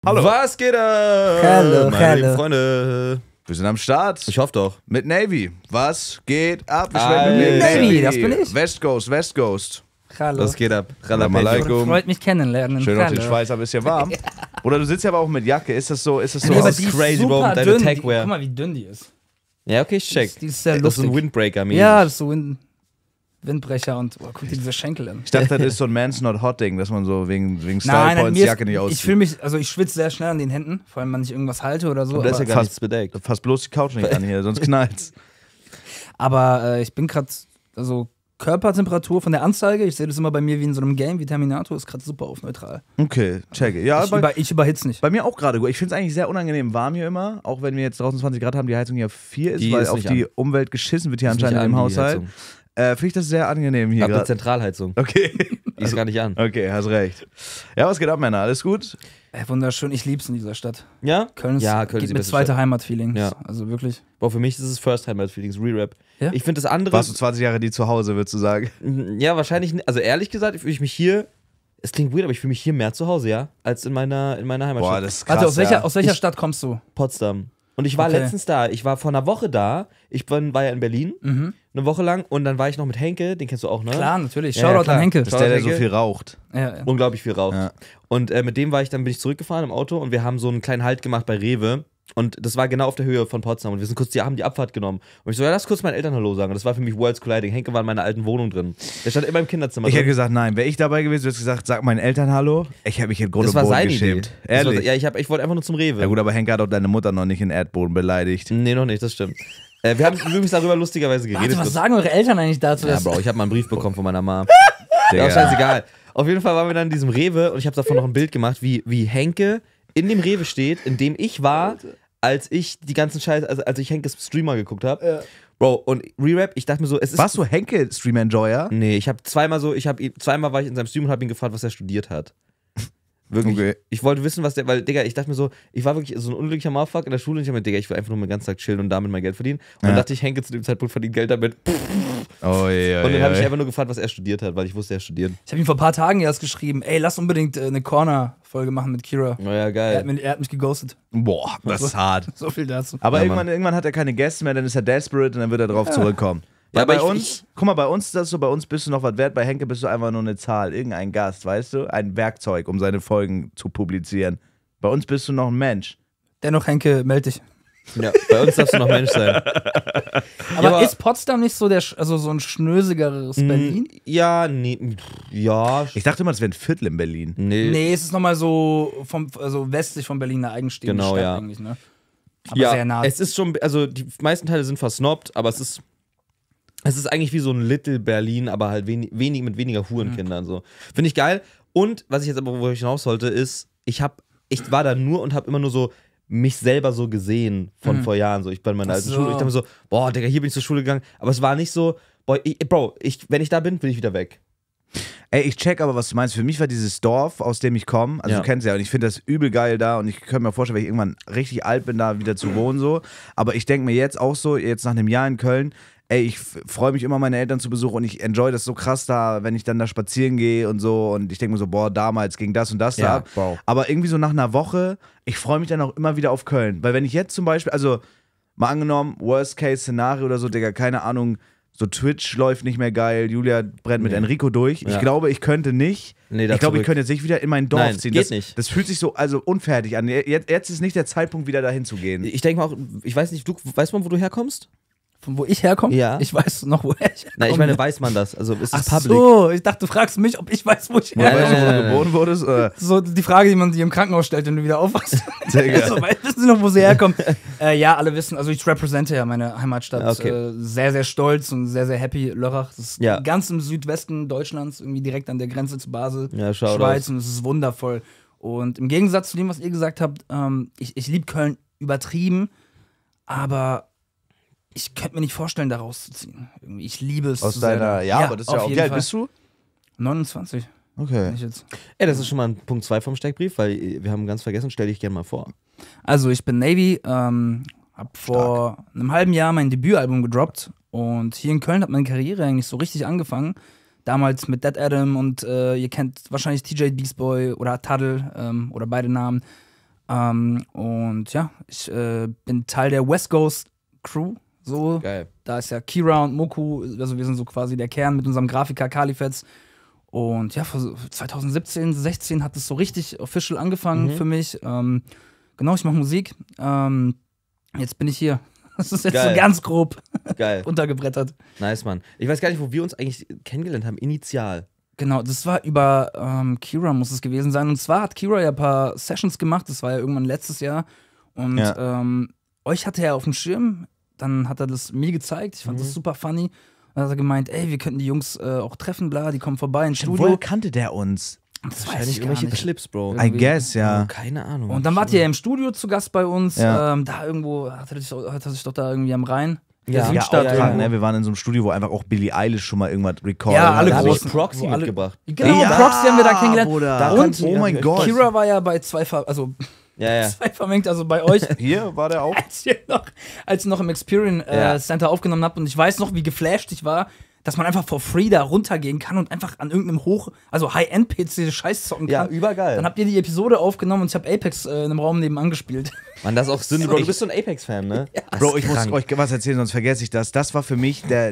Hallo. Was geht ab? Hallo, meine lieben hallo. Freunde. Wir sind am Start. Ich hoffe doch. Mit Navy. Was geht ab? Wir Hi. sprechen mit Navy, das bin ich. West Coast, West Coast. Hallo. Was geht ab? Salam alaikum. Freut mich kennenlernen. Schön auf den Hallo. Schweiß, ein bisschen warm. Oder du sitzt ja aber auch mit Jacke. Ist das so? Nee, aber Das die ist ist crazy, Bro, super mit deiner dünn. Techwear. Guck mal, wie dünn die ist. Ja, okay, ich check. Die ist sehr Das ist ein lustig. Windbreaker, mäßig. Ja, das ist so Windbrecher und guck dir diese Schenkel an. Ich dachte, das ist so ein Man's Not Hot Ding, dass man so wegen Style Nein, Points mir Jacke nicht ich auszieht. fühle mich, also ich schwitze sehr schnell an den Händen, vor allem wenn ich irgendwas halte oder so. Und da ist ja Aber, gar nichts bedeckt. Fass bloß die Couch nicht an hier, sonst knallt's. ich bin gerade, also Körpertemperatur von der Anzeige, ich sehe das immer bei mir wie in so einem Game, wie Terminator, ist gerade super auf neutral. Okay, checke. Ja, Ich überhitze nicht. bei mir auch gerade gut. Ich finde es eigentlich sehr unangenehm warm hier immer, auch wenn wir jetzt draußen 20 Grad haben, die Heizung hier 4 ist, Die weil ist auf nicht die an. Umwelt geschissen wird hier Ist anscheinend nicht im an, die Haushalt. Heizung. Finde ich das sehr angenehm Ich hier hab eine gerade. Zentralheizung. Okay. Die ist gar nicht an. Okay, hast recht. Ja, was geht ab, Männer? Alles gut? Wunderschön, ich lieb's in dieser Stadt. Ja? Köln ist, Ja, Köln ist gibt die mir beste zweite Stadt. Heimatfeeling. Ja. Also wirklich. Boah, für mich ist es First Time Feelings, Re-Rap. Ja? Ich finde das andere. Warst du 20 Jahre die zu Hause, würdest du sagen? Ja, wahrscheinlich nicht. Also ehrlich gesagt, fühle ich mich hier. Es klingt weird, aber ich fühle mich hier mehr zu Hause, ja, als in meiner Heimatstadt. Boah, das ist krass. Warte, aus welcher Ich- Stadt kommst du? Potsdam. Und ich war Okay. letztens da. Ich war vor einer Woche da. War ja in Berlin. Eine Woche lang. Und dann war ich noch mit Henke. Den kennst du auch, ne? Klar, natürlich. Ja, Shoutout klar. an Henke. Das ist der so Henke. viel raucht. Ja. Unglaublich viel raucht. Ja. Und mit dem bin ich zurückgefahren im Auto und wir haben so einen kleinen Halt gemacht bei Rewe. Und das war genau auf der Höhe von Potsdam. Und wir sind haben die Abfahrt genommen. Und ich so, ja, lass kurz meinen Eltern Hallo sagen. Und das war für mich Worlds Colliding. Henke war in meiner alten Wohnung drin. Der stand immer im Kinderzimmer Ich hätte drin. gesagt, nein. Wäre ich dabei gewesen, hätte ich gesagt, sag meinen Eltern Hallo. Ich hätte mich in Grund Das und war Boden seine Idee. geschämt. Das war, Ehrlich? ja, ich wollte einfach nur zum Rewe. Ja gut, aber Henke hat auch deine Mutter noch nicht in Erdboden beleidigt. Nee, noch nicht, das stimmt. Wir haben übrigens darüber lustigerweise geredet. Warte, was sagen eure Eltern eigentlich dazu? Ja, dass- Bro, ich habe mal einen Brief bekommen von meiner Mom. Digga. Ja, scheißegal. Auf jeden Fall waren wir dann in diesem Rewe und ich habe davon noch ein Bild gemacht, wie Henke in dem Rewe steht, in dem ich war, als ich die ganzen als ich Henkes Streamer geguckt habe. Ja. Bro, und Re-Rap, ich dachte mir so, es ist... Warst du Henke Stream Enjoyer? Nee, zweimal war ich in seinem Stream und habe ihn gefragt, was er studiert hat. Wirklich. Okay. Ich wollte wissen, weil, Digga, ich dachte mir so, ich war wirklich so ein unglücklicher Motherfucker in der Schule und ich habe mir, Digga, ich will einfach nur den ganzen Tag chillen und damit mein Geld verdienen. Und dann Ja. dachte ich, Henke zu dem Zeitpunkt verdient Geld damit. Oh ja. Und dann habe ich einfach nur gefragt, was er studiert hat, weil ich wusste, er studiert. Ich habe ihm vor ein paar Tagen erst geschrieben, ey, lass unbedingt eine Corner-Folge machen mit Kira. Oh ja, geil. Er hat mich geghostet. Boah, das ist hart. So viel dazu. Aber Ja, irgendwann hat er keine Gäste mehr, dann ist er desperate und dann wird er drauf zurückkommen. Ja, Weil aber bei uns, guck mal, bei uns ist das so, bei uns bist du noch was wert, bei Henke bist du einfach nur eine Zahl, irgendein Gast, weißt du? Ein Werkzeug, um seine Folgen zu publizieren. Bei uns bist du noch ein Mensch. Dennoch, Henke, melde dich. Ja, bei uns darfst du noch Mensch sein. Aber ist Potsdam nicht so so ein schnösigeres Berlin? Ja, nee, ja. Ich dachte immer, das wäre ein Viertel in Berlin. Nee. Nee, es ist nochmal so westlich von Berlin eine eigenständige Genau, Stadt ja. eigentlich, ne? Aber Ja, sehr nah. es ist schon, also die meisten Teile sind versnobbt, aber es ist eigentlich wie so ein Little Berlin, aber halt mit weniger Hurenkindern. So. Finde ich geil. Und was ich jetzt aber, wo ich hinaus sollte, ist, ich war da nur und habe immer nur so mich selber so gesehen von vor Jahren. So. Ich bin in meiner alten Ach so. Schule. Ich dachte mir so, boah, Digga, hier bin ich zur Schule gegangen. Aber es war nicht so, boah, wenn ich da bin, will ich wieder weg. Ey, ich check aber, was du meinst. Für mich war dieses Dorf, aus dem ich komme, also Ja. du kennst ja, und ich finde das übel geil da und ich könnte mir vorstellen, wenn ich irgendwann richtig alt bin, da wieder zu wohnen so. Aber ich denke mir jetzt auch so, jetzt nach einem Jahr in Köln, ey, ich freue mich immer, meine Eltern zu besuchen und ich enjoy das so krass da, wenn ich dann da spazieren gehe und so und ich denke mir so, boah, damals ging das und das da ab. wow. Aber irgendwie so nach einer Woche, ich freue mich dann auch immer wieder auf Köln. Weil wenn ich jetzt zum Beispiel, also mal angenommen, Worst-Case-Szenario oder so, Digga, keine Ahnung, so Twitch läuft nicht mehr geil, Julia brennt mit Enrico durch. Ich Ja. glaube, ich könnte nicht. Nee, da Ich glaube, ich zurück. könnte jetzt nicht wieder in mein Dorf Nein, ziehen. geht Das, nicht. das fühlt sich so unfertig an. Jetzt ist nicht der Zeitpunkt, wieder dahin zu gehen. Ich denke mal auch, ich weiß nicht, weißt du, wo du herkommst? Von wo ich herkomme? Ja. Ich weiß noch, woher ich herkomme. Nein, ich meine, weiß man das? Also ist Ach es public? so, ich dachte, du fragst mich, ob ich weiß, wo ich Ja, herkomme. Weißt du, wo ja. du geboren wurdest? So die Frage, die man dir im Krankenhaus stellt, wenn du wieder aufwachst. Digga. So, wissen Sie noch, wo sie herkommen? Ja, alle wissen, also ich represente ja meine Heimatstadt. Okay. Sehr, sehr stolz und sehr, sehr happy. Lörrach, das ist Ja. ganz im Südwesten Deutschlands, irgendwie direkt an der Grenze zu Basel, Ja, schau Schweiz, und es ist wundervoll. Und im Gegensatz zu dem, was ihr gesagt habt, ich liebe Köln übertrieben, aber ich könnte mir nicht vorstellen, da rauszuziehen. Irgendwie, ich liebe es Aus zu sehr. deiner, ja, aber das ist ja auf auch. Wie jeden alt Fall. bist du? 29. Okay. bin ich jetzt. Ey, das ist schon mal ein Punkt 2 vom Steckbrief, weil wir haben ganz vergessen, stell dich gerne mal vor. Also ich bin Navy, hab vor einem halben Jahr mein Debütalbum gedroppt und hier in Köln hat meine Karriere eigentlich so richtig angefangen. Damals mit Dead Adam und ihr kennt wahrscheinlich TJ Beastboy oder Taddle oder beide Namen. Und ja, ich bin Teil der West Coast Crew. So. Geil. Da ist ja Kira und Moku, also wir sind so quasi der Kern mit unserem Grafiker Kalifetz. Und ja, 2017, 16 hat es so richtig official angefangen für mich. Genau, ich mache Musik. Jetzt bin ich hier. Das ist jetzt Geil. so ganz grob Geil. untergebrettert. Nice, Mann. Ich weiß gar nicht, wo wir uns eigentlich kennengelernt haben, initial. Genau, das war über Kira muss es gewesen sein. Und zwar hat Kira ja ein paar Sessions gemacht, das war ja irgendwann letztes Jahr. Und euch hatte er auf dem Schirm, dann hat er das mir gezeigt. Ich fand das super funny. Dann hat er gemeint, ey, wir könnten die Jungs auch treffen, bla, die kommen vorbei ins Studio. Woher kannte der uns? Das weiß Wahrscheinlich ich gar irgendwelche nicht. Clips, Bro. I guess, ja. Oh, keine Ahnung. Und dann wart ihr ja im Studio zu Gast bei uns. Ja. Da irgendwo, hat er sich doch da irgendwie am Rhein. Ja. Der Ja, Südstadt auch irgendwo. krank, ne? Wir waren in so einem Studio, wo einfach auch Billie Eilish schon mal irgendwas recordet Ja, hat. alle da habe ich großen. Proxy wo alle- mitgebracht. Genau, Ja, Proxy haben wir da kennengelernt. Bruder. Da Und kannst du- oh mein Gott. Kira war ja bei zwei Ja. vermengt, also bei euch, Hier war der auch. als ihr noch im Experience Ja. Center aufgenommen habt. Und ich weiß noch, wie geflasht ich war, dass man einfach for free da runtergehen kann und einfach an irgendeinem also High-End-PC Scheiß zocken Ja, kann. übergeil. Dann habt ihr die Episode aufgenommen und ich habe Apex in einem Raum nebenan gespielt. Mann, das ist auch Sünde, Bro. Du bist so ein Apex-Fan, ne? Das Bro, ist ich muss krank. euch was erzählen, sonst vergesse ich das. Das war für mich der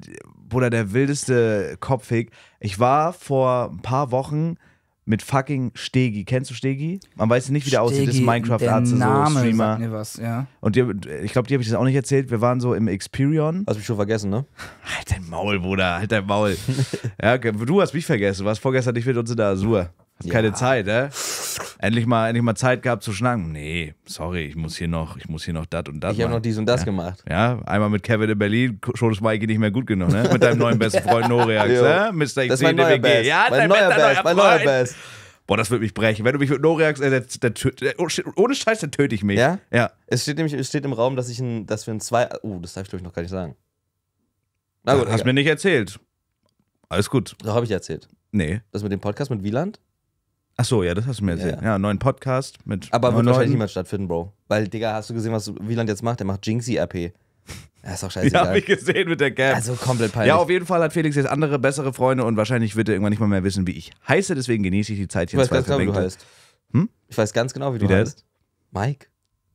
wildeste Kopfweg. Ich war vor ein paar Wochen mit fucking Stegi. Kennst du Stegi? Man weiß nicht, wie der aussieht. Das ist ein Der Minecraft-Arzt, so Name Streamer. sagt mir was, ja. Und ich glaube, dir habe ich das auch nicht erzählt. Wir waren so im Experion. Hast mich schon vergessen, ne? Halt dein Maul, Bruder, halt dein Maul. Ja, du hast mich vergessen. Du warst vorgestern nicht mit uns in der Azur. Hab keine Zeit, Endlich mal Zeit gehabt zu schnacken. Nee, sorry, ich muss hier noch das und das Ich habe noch machen. dies und das gemacht. Ja, einmal mit Kevin in Berlin, schon ist Mikey nicht mehr gut genug, ne? Mit deinem neuen besten Freund Noreax, Jo. ne? Mr. Das ist XC mein neuer WG. Best. Ja, mein dein neuer bester Best. Mein neuer Freund. Best. Boah, das wird mich brechen. Wenn du mich mit Noreax, ohne Scheiß, dann töte ich mich. Ja? Ja. Es steht im Raum, dass wir ein zwei. Das darf ich, glaube ich, noch gar nicht sagen. Na gut, Hast mir nicht erzählt. Alles gut. doch habe ich erzählt. Nee. Das mit dem Podcast mit Wieland. Ach so, ja, das hast du mir erzählt. Ja, neuen Podcast mit Aber wird neuen wahrscheinlich Leuten. niemals stattfinden, Bro. Weil, Digga, hast du gesehen, was Wieland jetzt macht? Der macht Jinxie-RP. Ja, ist doch Ja, scheißegal. hab ich gesehen mit der Gap. Also komplett peinlich. Ja, auf jeden Fall hat Felix jetzt andere, bessere Freunde und wahrscheinlich wird er irgendwann nicht mal mehr wissen, wie ich heiße. Deswegen genieße ich die Zeit ich hier. weiß ganz genau, wie du verwängte. heißt. Hm? Ich weiß ganz genau, wie du Wie der heißt. Mike.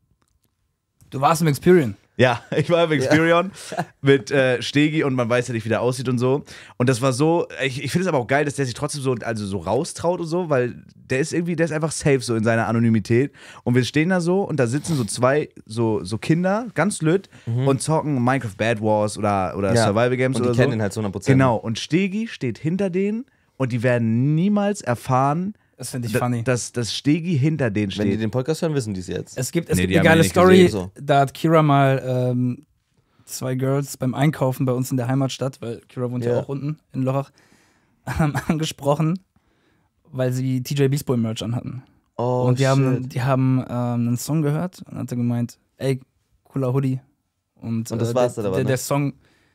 Du warst im Experience. Ja, ich war im Experion mit Stegi und man weiß ja nicht, wie der aussieht und so. Und das war so, ich finde es aber auch geil, dass der sich trotzdem so raustraut und so, weil der ist einfach safe so in seiner Anonymität. Und wir stehen da so und da sitzen so zwei so Kinder, ganz lütt, und zocken Minecraft Bad Wars oder Ja. Survival Games Und oder die so. kennen ihn halt zu 100%. Genau, und Stegi steht hinter denen und die werden niemals erfahren, Das finde ich funny. dass Stegi hinter denen Wenn die steht. den Podcast hören, wissen die es jetzt. Es gibt Nee, die eine haben geile wir nicht Story, gesehen, so. da hat Kira mal zwei Girls beim Einkaufen bei uns in der Heimatstadt, weil Kira wohnt ja Ja. auch unten in Lörrach, angesprochen, weil sie TJ Beast Boy Merch anhatten. Oh, Und die haben einen Song gehört und hat er gemeint, ey, cooler Hoodie. Und das war's dann aber, ne? der Song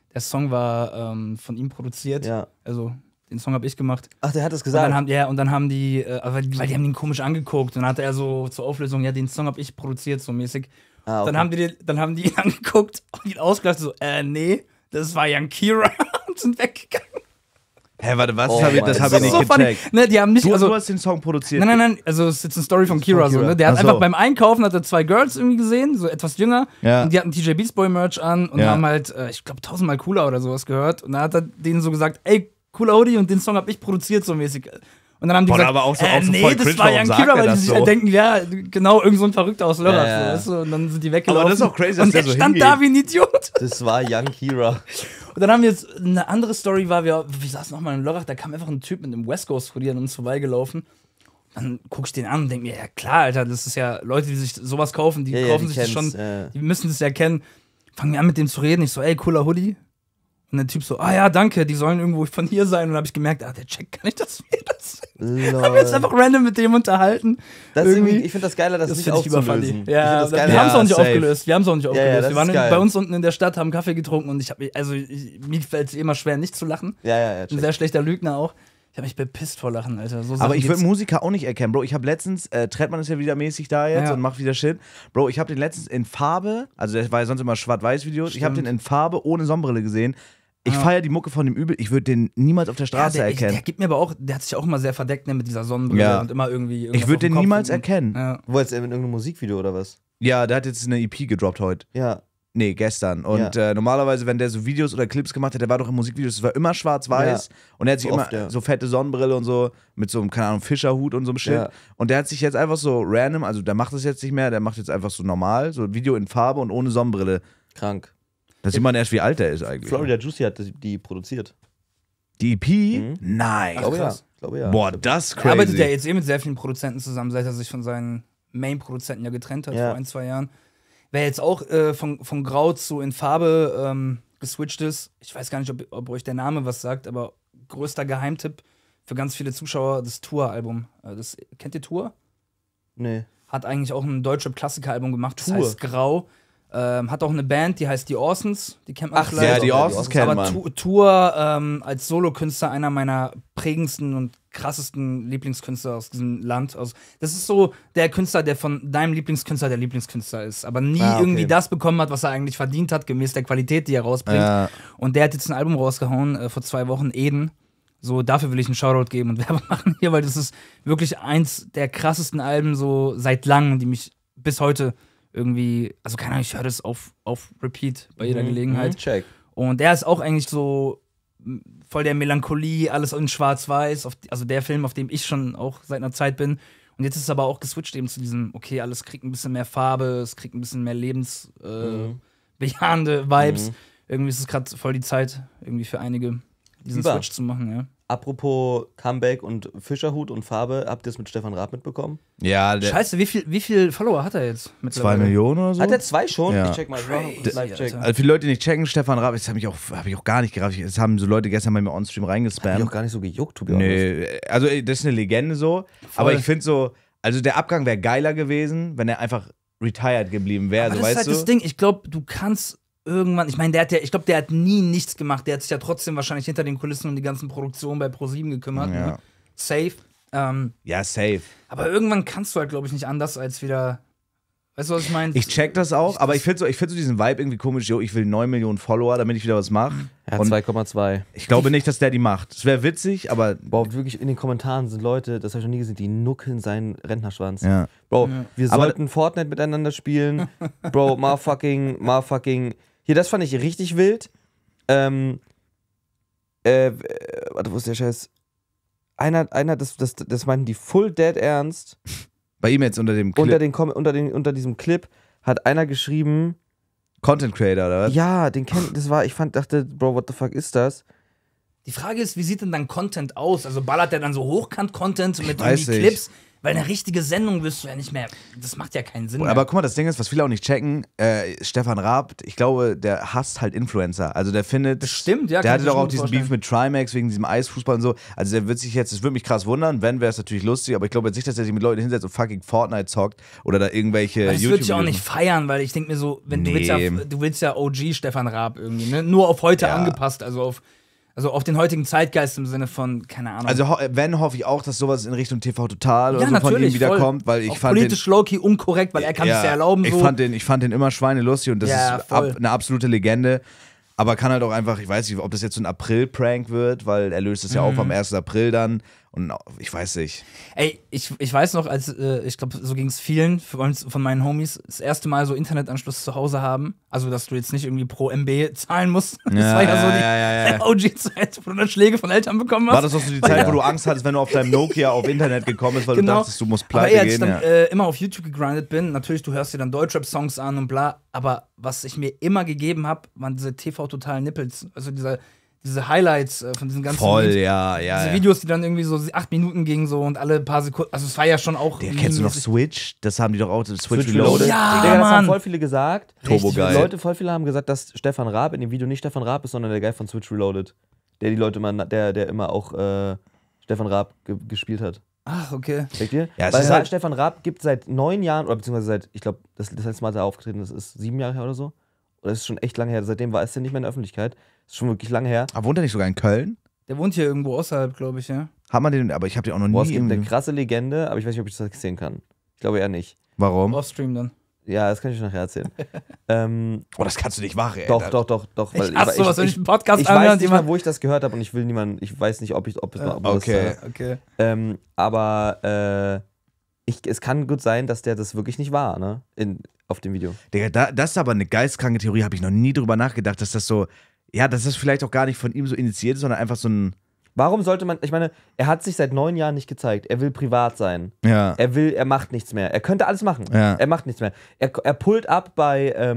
war von ihm produziert. Ja. Also den Song habe ich gemacht. Ach, der hat das Und gesagt. dann haben die, weil die haben ihn komisch angeguckt. Und dann hat er so zur Auflösung, ja, den Song habe ich produziert, so mäßig. Ah, okay. Dann haben die ihn angeguckt und ihn ausgelacht, so, nee, das war Young Kira und sind weggegangen. Hä, warte, was? Oh das mein hab ich Gott. nicht so funny. gecheckt. Ne, die haben nicht, Du also, hast den Song produziert. nein, also es ist jetzt eine Story von Kira, so, ne? Der hat Ach so. einfach beim Einkaufen, hat er zwei Girls irgendwie gesehen, so etwas jünger, Ja. und die hatten TJ Beast Boy Merch an und Ja. haben halt, ich glaube, 1000-mal cooler oder sowas gehört. Und dann hat er denen so gesagt, ey, cooler Hoodie, und den Song hab ich produziert, so mäßig. Und dann haben die Boah, gesagt, aber auch so voll nee, das cringe, war warum Young sagt Kira, er weil die das sich so? halt denken, ja, genau, irgend so ein Verrückter aus Lörrach, Ja, ja. so, weißt du? Und dann sind die weggelaufen. Aber das ist auch crazy, dass und der der so stand hingeht. da wie ein Idiot. Das war Young Kira. Und dann haben wir jetzt eine andere Story, wir saßen nochmal in Lörrach, da kam einfach ein Typ mit einem West Coast Hoodie an uns vorbeigelaufen. Dann guck ich den an und denke mir, ja klar, Alter, das ist ja Leute, die sich sowas kaufen, die kaufen sich das schon, die müssen das ja kennen. Fangen wir an mit dem zu reden, ich so, ey, cooler Hoodie. Und der Typ so, ja, danke, die sollen irgendwo von hier sein. Und dann habe ich gemerkt, der checkt gar nicht, dass wir das sind. Haben wir uns einfach random mit dem unterhalten. Das ist Irgendwie. irgendwie, ich finde das geiler, das nicht finde ich aufzulösen. überfunny. Ich Ja, find das geiler. wir haben es auch nicht safe. aufgelöst. Wir das waren ist geil. bei uns unten in der Stadt, haben Kaffee getrunken und mir fällt es immer schwer, nicht zu lachen. Ja, Ein check. sehr schlechter Lügner auch. Ich habe mich bepisst vor Lachen, Alter. So Aber Sachen ich würde gibt's. Musiker auch nicht erkennen, Bro. Ich habe letztens, Trettmann ist ja wieder mäßig da jetzt Ja. und macht wieder Shit. Bro, ich habe den letztens in Farbe, also der war ja sonst immer Schwarz-Weiß-Videos, ich habe den in Farbe ohne Sonnenbrille gesehen. Ich feiere die Mucke von dem übel. Ich würde den niemals auf der Straße erkennen. Der gibt mir aber auch, der hat sich auch immer sehr verdeckt, ne, mit dieser Sonnenbrille und immer irgendwie. Ich würde den niemals erkennen. Ja. Wo jetzt in irgendeinem Musikvideo oder was? Ja, der hat jetzt eine EP gedroppt heute. Ja. Nee, gestern. Und normalerweise, wenn der so Videos oder Clips gemacht hat, der war doch in Musikvideos, das war immer schwarz-weiß. Und er hat sich So immer oft, so fette Sonnenbrille und so, mit so einem, keine Ahnung, Fischerhut und so einem Shit. Ja. Und der hat sich jetzt einfach so random, also der macht das jetzt nicht mehr, der macht jetzt einfach so normal, so Video in Farbe und ohne Sonnenbrille. Krank. Da sieht man erst, wie alt der ist eigentlich. Florida Juicy hat die produziert. Die EP? Nice. Glaube ja. Boah, das ist crazy. Er arbeitet ja jetzt mit sehr vielen Produzenten zusammen, seit er sich von seinen Main-Produzenten ja getrennt hat, vor 1-2 Jahren. Wer jetzt auch von Grau zu in Farbe geswitcht ist, ich weiß gar nicht, ob euch der Name was sagt, aber größter Geheimtipp für ganz viele Zuschauer, das Tour-Album. Kennt ihr Tour? Nee. Hat eigentlich auch ein Deutschrap-Klassiker-Album gemacht, das Tour. heißt Grau. Hat auch eine Band, die heißt die Orsons, die kennt man vielleicht. Ja, die Orsons kennt Aber man. Tour als Solokünstler einer meiner prägendsten und krassesten Lieblingskünstler aus diesem Land. Das ist so der Künstler, der von deinem Lieblingskünstler der Lieblingskünstler ist, aber nie irgendwie das bekommen hat, was er eigentlich verdient hat, gemäß der Qualität, die er rausbringt. Ja. Und der hat jetzt ein Album rausgehauen vor 2 Wochen, Eden. So, dafür will ich einen Shoutout geben und Werbung machen hier, weil das ist wirklich eins der krassesten Alben so seit langem, die mich bis heute irgendwie, also keine Ahnung, ich höre das auf Repeat bei jeder Gelegenheit. Check. Und der ist auch eigentlich so voll der Melancholie, alles in schwarz-weiß, also der Film, auf dem ich schon auch seit einer Zeit bin. Und jetzt ist es aber auch geswitcht eben zu diesem, okay, alles kriegt ein bisschen mehr Farbe, es kriegt ein bisschen mehr lebensbejahende Vibes. Irgendwie ist es gerade voll die Zeit, irgendwie für einige diesen Switch zu machen, ja. Apropos Comeback und Fischerhut und Farbe, habt ihr es mit Stefan Raab mitbekommen? Ja, der Scheiße, wie viel Follower hat er jetzt 2 mittlerweile? Millionen oder so? Hat er 2 schon? Ja. Ich check mal. Live-Check. Alter. Also für die Leute, die nicht checken, Stefan Raab, das habe ich auch gar nicht gerafft. Das haben so Leute gestern bei mir on-stream Hab ich reingespammt. auch gar nicht so gejuckt, to be honest. Nee, also das ist eine Legende so. Aber ich finde so, also der Abgang wäre geiler gewesen, wenn er einfach retired geblieben wäre, Aber so, das ist weißt halt du? das Ding, ich glaube, du kannst irgendwann, ich meine, ich glaube, der hat nie nichts gemacht, der hat sich ja trotzdem wahrscheinlich hinter den Kulissen um die ganzen Produktionen bei ProSieben gekümmert, Ja. ne? Safe. Ja, safe. Aber irgendwann kannst du halt, glaube ich, nicht anders als wieder, weißt du, was ich meine? Ich check das auch, aber ich finde so diesen Vibe irgendwie komisch, yo, ich will 9 Millionen Follower, damit ich wieder was mache. Ja, Und 2,2. ich glaube nicht, dass der die macht. Es wäre witzig, aber Boah, wirklich in den Kommentaren sind Leute, das habe ich noch nie gesehen, die nuckeln seinen Rentnerschwanz. ja. Bro, wir Aber- sollten Fortnite miteinander spielen. Bro, motherfucking. Hier, das fand ich richtig wild. Warte, wo ist der Scheiß? Einer, das meinten die full dead ernst. Bei ihm jetzt unter dem Clip. Unter diesem Clip hat einer geschrieben, Content Creator, oder was? ja, dachte, Bro, what the fuck ist das? Die Frage ist, wie sieht denn dann Content aus? Also ballert der dann so Hochkant-Content mit weiß irgendwie nicht. Clips? Weil eine richtige Sendung wirst du ja nicht mehr, das macht ja keinen Sinn mehr. Aber guck mal, das Ding ist, was viele auch nicht checken, Stefan Raab, ich glaube, der hasst halt Influencer. Also der findet. Das stimmt, ja, Der kann hatte ich mir doch auch schon diesen vorstellen. Beef mit Trimax wegen diesem Eisfußball und so. Also der wird sich jetzt, es würde mich krass wundern, wenn, wäre es natürlich lustig, aber ich glaube jetzt nicht, dass er sich mit Leuten hinsetzt und fucking Fortnite zockt oder da irgendwelche das würde ich auch YouTube-Videos nicht feiern, weil ich denke mir so, wenn Nee. du willst ja OG Stefan Raab irgendwie, ne? Nur auf heute Ja. angepasst, also auf den heutigen Zeitgeist im Sinne von, keine Ahnung. Also wenn, hoffe ich auch, dass sowas in Richtung TV Total oder ja, so von ihm natürlich, wiederkommt, weil ich auch fand den, politisch low-key unkorrekt, weil er kann es ja erlauben. ich So. fand den immer schweinelustig und das Ja, ist voll. eine absolute Legende. Aber kann halt auch einfach, ich weiß nicht, ob das jetzt so ein April-Prank wird, weil er löst es ja auf am 1. April dann. Und ich weiß nicht. Ey, ich weiß noch, als ich glaube, so ging es vielen von meinen Homies, das erste Mal so Internetanschluss zu Hause haben. Also, dass du jetzt nicht irgendwie pro MB zahlen musst. Das war ja so die OG-Zeit, wo du dann Schläge von Eltern bekommen hast. War das auch so die Zeit, wo du Angst hattest, wenn du auf deinem Nokia auf Internet gekommen bist, weil du dachtest, du musst pleite aber als ich gehen? dann immer auf YouTube gegrindet bin, natürlich, du hörst dir dann Deutschrap-Songs an und bla, aber was ich mir immer gegeben habe, waren diese TV-totalen Nippels. Also diese Highlights von diesen ganzen Voll, Videos, ja. diese Videos, die dann irgendwie so 8 Minuten gingen so und alle paar Sekunden, also es war ja schon auch Kennst du noch meme-mäßig. Switch? Das haben die doch auch, Switch Reloaded. Reloaded. Ja, Digga, das haben Mann. voll viele gesagt. Turbo geil. Leute, voll viele haben gesagt, dass Stefan Raab in dem Video nicht Stefan Raab ist, sondern der Guy von Switch Reloaded. Der die Leute immer, der immer auch Stefan Raab gespielt hat. Ach, okay. Checkt ihr? Ja, es Weil ist halt- Stefan Raab gibt seit 9 Jahren, oder beziehungsweise seit, ich glaube, das letzte Mal, als er aufgetreten ist, ist 7 Jahre her oder so. Oder das ist schon echt lange her. Seitdem ist er nicht mehr in der Öffentlichkeit. Das ist schon wirklich lange her. Aber wohnt er nicht sogar in Köln? Der wohnt hier irgendwo außerhalb, glaube ich, ja. Hat man den, aber ich habe den auch noch Boah, es nie gibt eine irgendwie. krasse Legende, aber ich weiß nicht, ob ich das sehen kann. Ich glaube eher nicht. Warum? Offstream dann. Ja, das kann ich nachher erzählen. Oh, das kannst du nicht machen, ey. Doch. Ich hasse sowas, wenn ich einen Podcast ich anhöre weiß und nicht mal, jemand... wo ich das gehört habe und ich will niemanden, ich weiß nicht, ob es mal... Okay. Okay. Aber es kann gut sein, dass der das wirklich nicht war, ne? Auf dem Video. Digga, das ist aber eine geistkranke Theorie, habe ich noch nie drüber nachgedacht, dass das so, ja, dass das vielleicht auch gar nicht von ihm so initiiert ist, sondern einfach so ein, Warum sollte man, ich meine, er hat sich seit 9 Jahren nicht gezeigt. Er will privat sein. ja. Er macht nichts mehr. Er könnte alles machen. Ja. Er macht nichts mehr. Er pullt ab bei,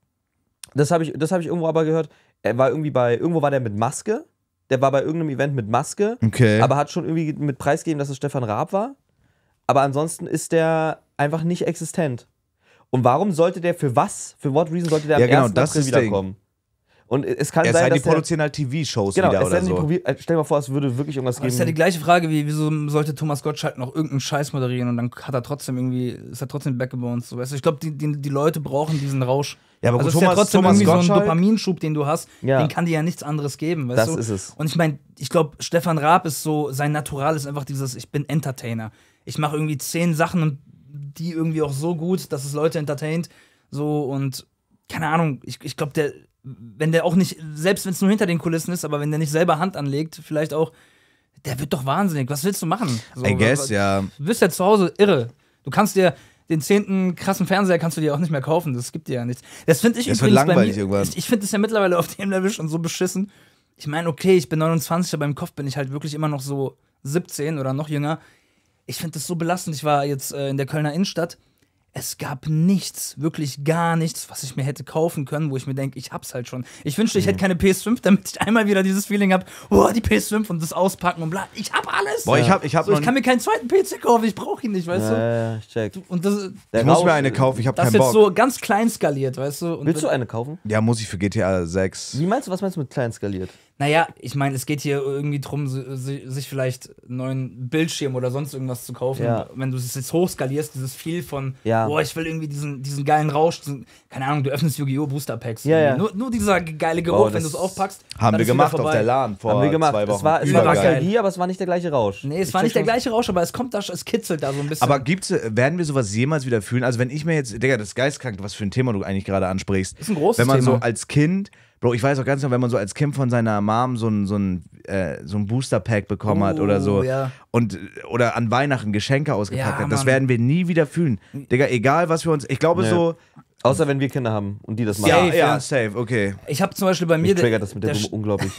das hab ich irgendwo aber gehört, irgendwo war der mit Maske. Der war bei irgendeinem Event mit Maske, Okay. aber hat schon irgendwie mit preisgegeben, dass es Stefan Raab war. Aber ansonsten ist der einfach nicht existent. Und warum sollte der, für what reason sollte der am Ja, genau, 1. das April ist das Ding. wiederkommen? Und es kann Es sein, sei, die dass er, produzieren halt TV-Shows genau, wieder es sei oder denn, so. stell dir mal vor, es würde wirklich irgendwas Aber das ist ja die geben. gleiche Frage, wie wieso sollte Thomas Gottschalk noch irgendeinen Scheiß moderieren und dann hat er trotzdem irgendwie, ist er trotzdem backgebounced. So, weißt du? Ich glaube, die Leute brauchen diesen Rausch. Ja, aber Also gut, es ist ja trotzdem Thomas irgendwie so ein Gottschalk, Dopaminschub, den du hast, Ja. den kann dir ja nichts anderes geben, weißt Das du? ist es. Und ich meine, ich glaube, Stefan Raab ist so, sein Natural ist einfach dieses, ich bin Entertainer. Ich mache irgendwie 10 Sachen und die irgendwie auch so gut, dass es Leute entertaint. So und keine Ahnung, ich glaube, wenn der auch nicht, selbst wenn es nur hinter den Kulissen ist, aber wenn der nicht selber Hand anlegt, vielleicht auch, der wird doch wahnsinnig. Was willst du machen? So, I guess, ja. Du bist ja zu Hause irre. Du kannst dir den 10. krassen Fernseher kannst du dir auch nicht mehr kaufen. Das gibt dir ja nichts. Das finde ich Das übrigens wird langweilig bei mir. irgendwann. Ich finde es ja mittlerweile auf dem Level schon so beschissen. Ich meine, okay, ich bin 29, aber im Kopf bin ich halt wirklich immer noch so 17 oder noch jünger. Ich finde das so belastend. Ich war jetzt in der Kölner Innenstadt. Es gab nichts, wirklich gar nichts, was ich mir hätte kaufen können, wo ich mir denke, ich hab's halt schon. Ich wünschte, ich hätte keine PS5, damit ich einmal wieder dieses Feeling hab, oh, die PS5 und das auspacken und bla. Ich hab alles. Boah, ich hab So, ich kann mir keinen zweiten PC kaufen, ich brauche ihn nicht, weißt du? Ja, ich check. Und das, Ich muss mir eine kaufen, ich hab das ist keinen jetzt Bock. so ganz klein skaliert, weißt du? Und Willst du eine kaufen? Ja, muss ich für GTA 6. Was meinst du mit klein skaliert? Naja, ich meine, es geht hier irgendwie drum, sich vielleicht einen neuen Bildschirm oder sonst irgendwas zu kaufen. Ja. Und wenn du es jetzt hochskalierst, dieses viel von, Ja. boah, ich will irgendwie diesen geilen Rausch, keine Ahnung, du öffnest Yu-Gi-Oh! Booster Packs. Ja, ja. Nur dieser geile Geruch, Boah, wenn du das es aufpackst. Haben dann wir ist wieder gemacht auf vorbei. der LAN vor Haben wir gemacht. 2 Wochen. Es war Übergeil. Nostalgie, aber es war nicht der gleiche Rausch. Nee, es war nicht der gleiche Rausch, aber es kommt da, es kitzelt da so ein bisschen. Aber werden wir sowas jemals wieder fühlen? Also wenn ich mir jetzt, Digga, das ist geistkrank, was für ein Thema du eigentlich gerade ansprichst. Ist ein großes Wenn man Thema. so als Kind, Bro, ich weiß auch ganz genau, wenn man so als Kind von seiner Mom so ein Booster-Pack bekommen hat oder so ja. oder an Weihnachten Geschenke ausgepackt Ja, hat, das Mann. werden wir nie wieder fühlen. Digga, egal was wir uns, ich glaube Nee. so, Außer wenn wir Kinder haben und die das machen. Safe, ja. safe, okay. Ich habe zum Beispiel bei mir, Mich triggert das mit der der, Summe unglaublich.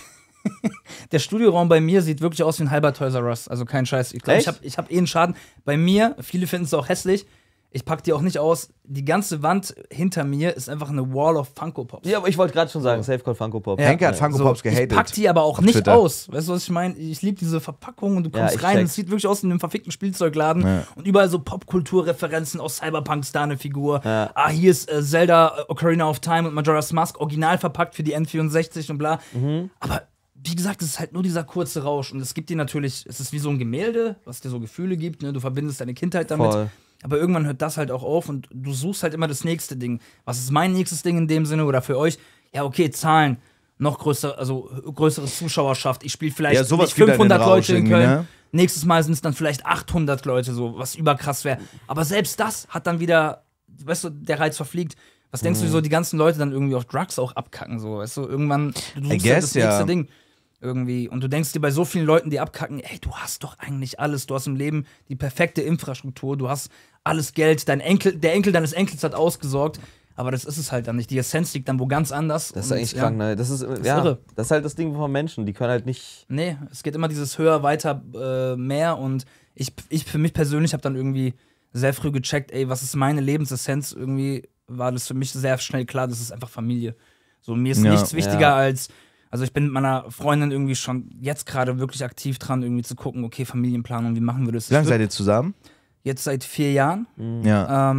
der Studioraum bei mir sieht wirklich aus wie ein halber Toys R Us. Also kein Scheiß. Ich glaube, Echt? ich hab eh einen Schaden. Bei mir, viele finden es auch hässlich. Ich pack die auch nicht aus. Die ganze Wand hinter mir ist einfach eine Wall of Funko Pops. Ja, aber ich wollte gerade schon sagen, Safe Call Funko Pop. Ja. Henke hat Funko Pops Ich gehatet. pack die aber auch auf nicht Twitter. aus. Weißt du, was ich meine? Ich liebe diese Verpackung und du Ja, kommst ich rein und check's. es sieht wirklich aus wie in einem verfickten Spielzeugladen. Ja. Und überall so Popkulturreferenzen aus Cyberpunk ist da eine Figur. Ja. Ah, hier ist Zelda, Ocarina of Time und Majora's Mask original verpackt für die N64 und bla. Aber wie gesagt, es ist halt nur dieser kurze Rausch. Und es gibt dir natürlich, es ist wie so ein Gemälde, was dir so Gefühle gibt. Ne? Du verbindest deine Kindheit damit. Voll. Aber irgendwann hört das halt auch auf und du suchst halt immer das nächste Ding. Was ist mein nächstes Ding in dem Sinne oder für euch? Ja, okay, Zahlen. Noch größer, also größere Zuschauerschaft. Ich spiele vielleicht Ja, sowas nicht gibt einen 500 Rausch Leute in irgendwie, Köln. ne? Nächstes Mal sind es dann vielleicht 800 Leute, so, was überkrass wäre. Aber selbst das hat dann wieder, weißt du, der Reiz verfliegt. Was denkst du, wieso die ganzen Leute dann irgendwie auf Drugs auch abkacken, so, weißt du? Irgendwann, du suchst halt das nächste Ding. Irgendwie. Und du denkst dir bei so vielen Leuten, die abkacken, ey, du hast doch eigentlich alles. Du hast im Leben die perfekte Infrastruktur, du hast alles Geld, der Enkel deines Enkels hat ausgesorgt. Aber das ist es halt dann nicht. Die Essenz liegt dann wo ganz anders. Das ist Und, eigentlich krank, ne? Das ist irre. Das ist halt das Ding von Menschen, die können halt nicht. Nee, es geht immer dieses höher, weiter, mehr. Und ich für mich persönlich habe dann irgendwie sehr früh gecheckt, ey, was ist meine Lebensessenz? Irgendwie war das für mich sehr schnell klar, das ist einfach Familie. So, mir ist Ja. nichts wichtiger Ja. als, also ich bin mit meiner Freundin irgendwie schon jetzt gerade wirklich aktiv dran, irgendwie zu gucken, okay, Familienplanung, wie machen wir das? Wie lange seid ihr zusammen? Jetzt seit 4 Jahren. Ja.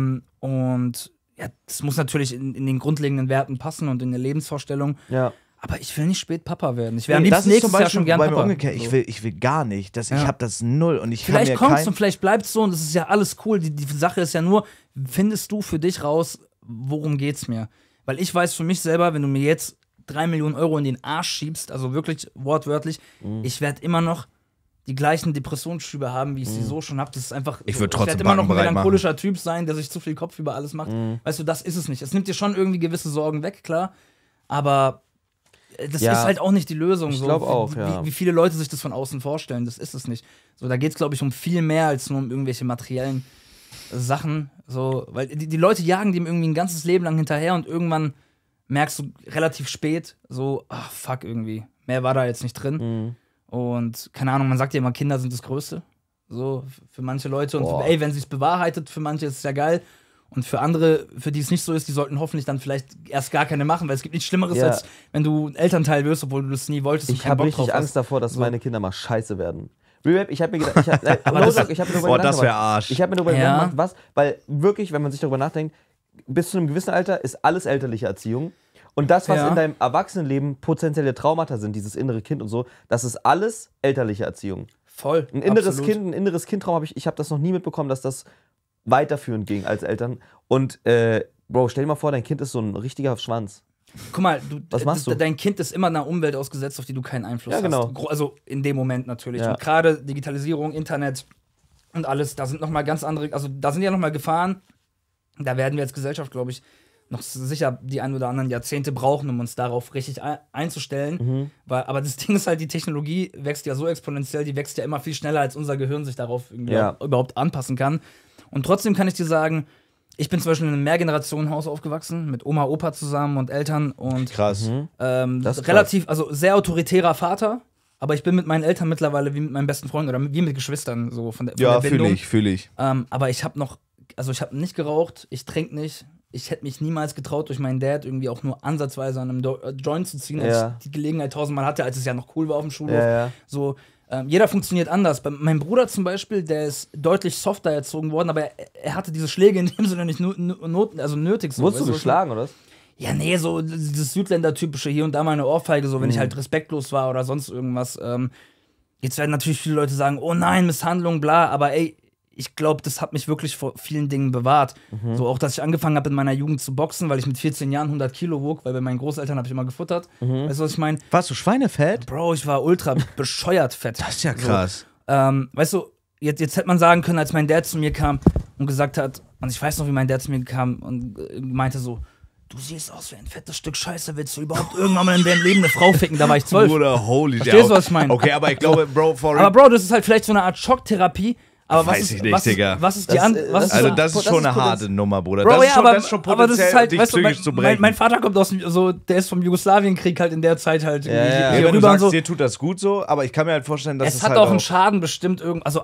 Und ja, das muss natürlich in den grundlegenden Werten passen und in der Lebensvorstellung. Ja. Aber ich will nicht spät Papa werden. Ich wäre am Nee, liebsten nächstes Jahr schon gern bei mir Papa. umgekehrt. So. Ich will gar nicht. Ich Ja. habe das null und ich Vielleicht kann mir kommt's und vielleicht bleibt's so und das ist ja alles cool. Die Sache ist ja nur, findest du für dich raus, worum geht's mir? Weil ich weiß für mich selber, wenn du mir jetzt 3 Millionen Euro in den Arsch schiebst, also wirklich wortwörtlich, ich werde immer noch die gleichen Depressionsschübe haben, wie ich sie so schon habe. Das ist einfach. Ich würde ich trotzdem werde immer noch ein Backen melancholischer Typ sein, der sich zu viel Kopf über alles macht. Weißt du, das ist es nicht. Es nimmt dir schon irgendwie gewisse Sorgen weg, klar. Aber das ist halt auch nicht die Lösung. Ich so, glaube auch, ja. Wie viele Leute sich das von außen vorstellen, das ist es nicht. So, da geht es, glaube ich, um viel mehr als nur um irgendwelche materiellen Sachen. So, weil die Leute jagen dem irgendwie ein ganzes Leben lang hinterher und irgendwann merkst du relativ spät so, ach fuck, irgendwie. Mehr war da jetzt nicht drin. Und keine Ahnung, man sagt ja immer, Kinder sind das Größte. So, für manche Leute. Und ey, wenn sie es bewahrheitet, für manche ist es ja geil. Und für andere, für die es nicht so ist, die sollten hoffentlich dann vielleicht erst gar keine machen, weil es gibt nichts Schlimmeres, als wenn du ein Elternteil wirst, obwohl du das nie wolltest. Ich habe richtig Angst davor, dass meine Kinder mal scheiße werden. Rewap, ich habe mir gedacht, das wäre Arsch. Ich habe mir darüber gedacht, was, weil wirklich, wenn man sich darüber nachdenkt, bis zu einem gewissen Alter ist alles elterliche Erziehung. Und das, was in deinem Erwachsenenleben potenzielle Traumata sind, dieses innere Kind und so, das ist alles elterliche Erziehung. Voll. Ein inneres Kindtraum habe ich habe das noch nie mitbekommen, dass das weiterführend ging als Eltern. Und Bro, stell dir mal vor, dein Kind ist so ein richtiger Schwanz. Guck mal, was machst du? Dein Kind ist immer einer Umwelt ausgesetzt, auf die du keinen Einfluss hast. Also in dem Moment natürlich. Ja. Und gerade Digitalisierung, Internet und alles, da sind nochmal ganz andere, also da sind ja nochmal Gefahren. Da werden wir als Gesellschaft, glaube ich, noch sicher die ein oder anderen Jahrzehnte brauchen, um uns darauf richtig einzustellen. Aber das Ding ist halt, die Technologie wächst ja so exponentiell, die wächst ja immer viel schneller, als unser Gehirn sich darauf überhaupt anpassen kann. Und trotzdem kann ich dir sagen, ich bin zum Beispiel in einem Mehrgenerationenhaus aufgewachsen, mit Oma, Opa zusammen und Eltern. Und krass. Relativ, also sehr autoritärer Vater, aber ich bin mit meinen Eltern mittlerweile wie mit meinen besten Freunden oder wie mit Geschwistern, so von der Bindung. Fühl ich. Aber ich habe nicht geraucht, ich trinke nicht. Ich hätte mich niemals getraut, durch meinen Dad irgendwie auch nur ansatzweise an einem Joint zu ziehen, als ich die Gelegenheit tausendmal hatte, als es ja noch cool war auf dem Schulhof. So, jeder funktioniert anders. Mein Bruder zum Beispiel, der ist deutlich softer erzogen worden, aber er hatte diese Schläge in dem Sinne nicht nötig. So, wurdest du geschlagen, oder? Ja, nee, so dieses Südländer-typische, hier und da mal eine Ohrfeige, so wenn ich halt respektlos war oder sonst irgendwas. Jetzt werden natürlich viele Leute sagen, oh nein, Misshandlung, bla, aber ey, ich glaube, das hat mich wirklich vor vielen Dingen bewahrt. So auch, dass ich angefangen habe in meiner Jugend zu boxen, weil ich mit 14 Jahren 100 Kilo wog, weil bei meinen Großeltern habe ich immer gefuttert. Weißt du, was ich meine? Warst du Schweinefett? Bro, ich war ultra bescheuert fett. Das ist ja krass. So, weißt du, jetzt hätte man sagen können, als mein Dad zu mir kam und gesagt hat, und ich weiß noch, wie mein Dad zu mir kam und meinte so, du siehst aus wie ein fettes Stück Scheiße, willst du überhaupt irgendwann mal in deinem Leben eine Frau ficken? Da war ich 12. Bruder, holy shit. Verstehst du, was ich meine? Okay, aber ich glaube, Bro, aber Bro, das ist halt vielleicht so eine Art Schocktherapie. Aber weiß ich nicht, Digga. Was ist die andere? Also, das ist schon eine harte Nummer, Bruder. Bro, das ist schon potenziell, dich weißt du, psychisch zu brechen. Mein Vater kommt der ist vom Jugoslawienkrieg halt in der Zeit halt hier wenn du sagst, so. Dir tut das gut so, aber ich kann mir halt vorstellen, dass es hat halt auch einen Schaden bestimmt,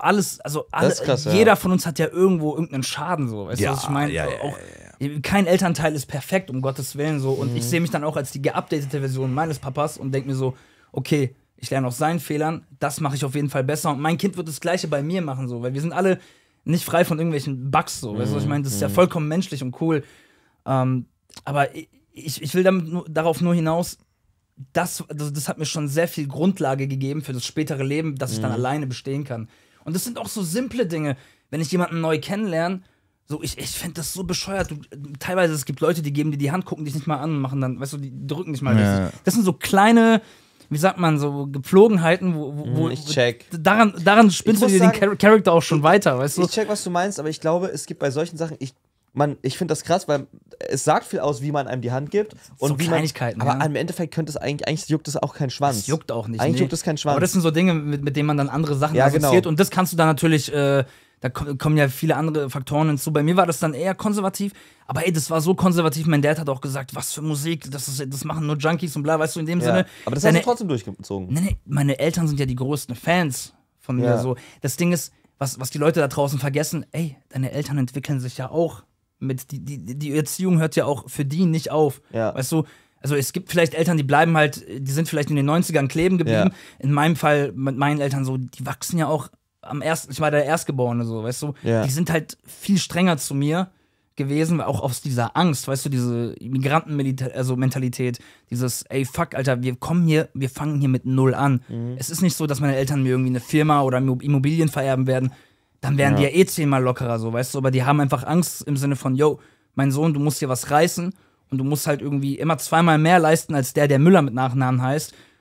krass, jeder von uns hat ja irgendwo irgendeinen Schaden, so, weißt du, was ich meine? Kein Elternteil ist perfekt, um Gottes Willen, so, und ich sehe mich dann auch als die geupdatete Version meines Papas und denke mir so, okay, ich lerne aus seinen Fehlern, das mache ich auf jeden Fall besser und mein Kind wird das Gleiche bei mir machen, so, weil wir sind alle nicht frei von irgendwelchen Bugs, so, weißt du, was ich meine? Das ist ja vollkommen menschlich und cool. Aber ich will darauf nur hinaus, das hat mir schon sehr viel Grundlage gegeben für das spätere Leben, dass ich dann alleine bestehen kann. Und das sind auch so simple Dinge. Wenn ich jemanden neu kennenlerne, so, ich finde das so bescheuert. Teilweise, es gibt Leute, die geben dir die Hand, gucken dich nicht mal an und machen dann, weißt du, die drücken dich mal richtig. Das sind so kleine, wie sagt man, so Gepflogenheiten, wo ich check. Daran spinnst du dir den Charakter auch schon weiter, weißt du? Ich check, was du meinst, aber ich glaube, es gibt bei solchen Sachen, ich finde das krass, weil es sagt viel aus, wie man einem die Hand gibt. Und so wie Kleinigkeiten, aber im Endeffekt könnte es eigentlich juckt es auch keinen Schwanz. Das juckt auch nicht. Eigentlich juckt es keinen Schwanz. Aber das sind so Dinge, mit denen man dann andere Sachen assoziiert. Und das kannst du dann natürlich, da kommen ja viele andere Faktoren hinzu. Bei mir war das dann eher konservativ. Aber ey, das war so konservativ. Mein Dad hat auch gesagt, was für Musik, das machen nur Junkies und bla, weißt du, in dem Sinne. Aber das hast du trotzdem durchgezogen. Nee, meine Eltern sind ja die größten Fans von mir. So. Das Ding ist, was die Leute da draußen vergessen, ey, deine Eltern entwickeln sich ja auch. Die Erziehung hört ja auch für die nicht auf. Weißt du, also es gibt vielleicht Eltern, die sind vielleicht in den 90ern kleben geblieben. In meinem Fall mit meinen Eltern so, die wachsen ja auch ich war der Erstgeborene, so, weißt du. Die sind halt viel strenger zu mir gewesen, auch aus dieser Angst, weißt du, diese Migranten-Mentalität, dieses, ey, fuck, Alter, wir fangen hier mit null an. Es ist nicht so, dass meine Eltern mir irgendwie eine Firma oder Immobilien vererben werden. Dann wären die ja 10-mal lockerer, so, weißt du, aber die haben einfach Angst im Sinne von, yo, mein Sohn, du musst hier was reißen und du musst halt irgendwie immer 2-mal mehr leisten als der Müller mit Nachnamen heißt.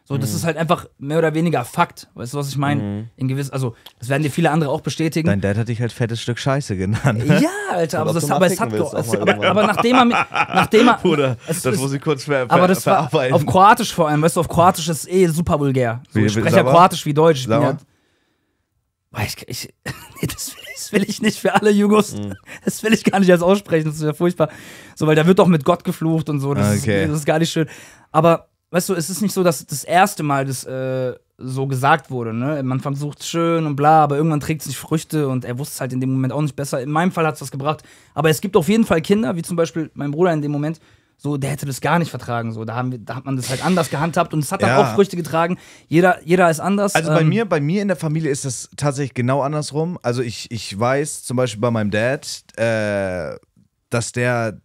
So, das ist halt einfach mehr oder weniger Fakt. Weißt du, was ich meine? Also, das werden dir viele andere auch bestätigen. Dein Dad hat dich halt fettes Stück Scheiße genannt. Ja, Alter, aber es hat aber nachdem er Bruder, das muss ich kurz aber das war verarbeiten. auf Kroatisch vor allem, weißt du, auf Kroatisch ist super vulgär. So, ich spreche ja Kroatisch wie Deutsch. Ich bin ja, nee, das will ich nicht für alle Jugos. Das will ich gar nicht als aussprechen, das ist ja furchtbar. So, weil da wird doch mit Gott geflucht und so, das ist gar nicht schön. Aber, weißt du, es ist nicht so, dass das erste Mal das so gesagt wurde, ne? Man versucht schön und bla, aber irgendwann trägt es nicht Früchte und er wusste es halt in dem Moment auch nicht besser. In meinem Fall hat es was gebracht. Aber es gibt auf jeden Fall Kinder, wie zum Beispiel mein Bruder in dem Moment, so, der hätte das gar nicht vertragen. So, da hat man das halt anders gehandhabt und es hat dann auch Früchte getragen. Jeder ist anders. Also bei mir in der Familie ist das tatsächlich genau andersrum. Also ich weiß zum Beispiel bei meinem Dad, dass der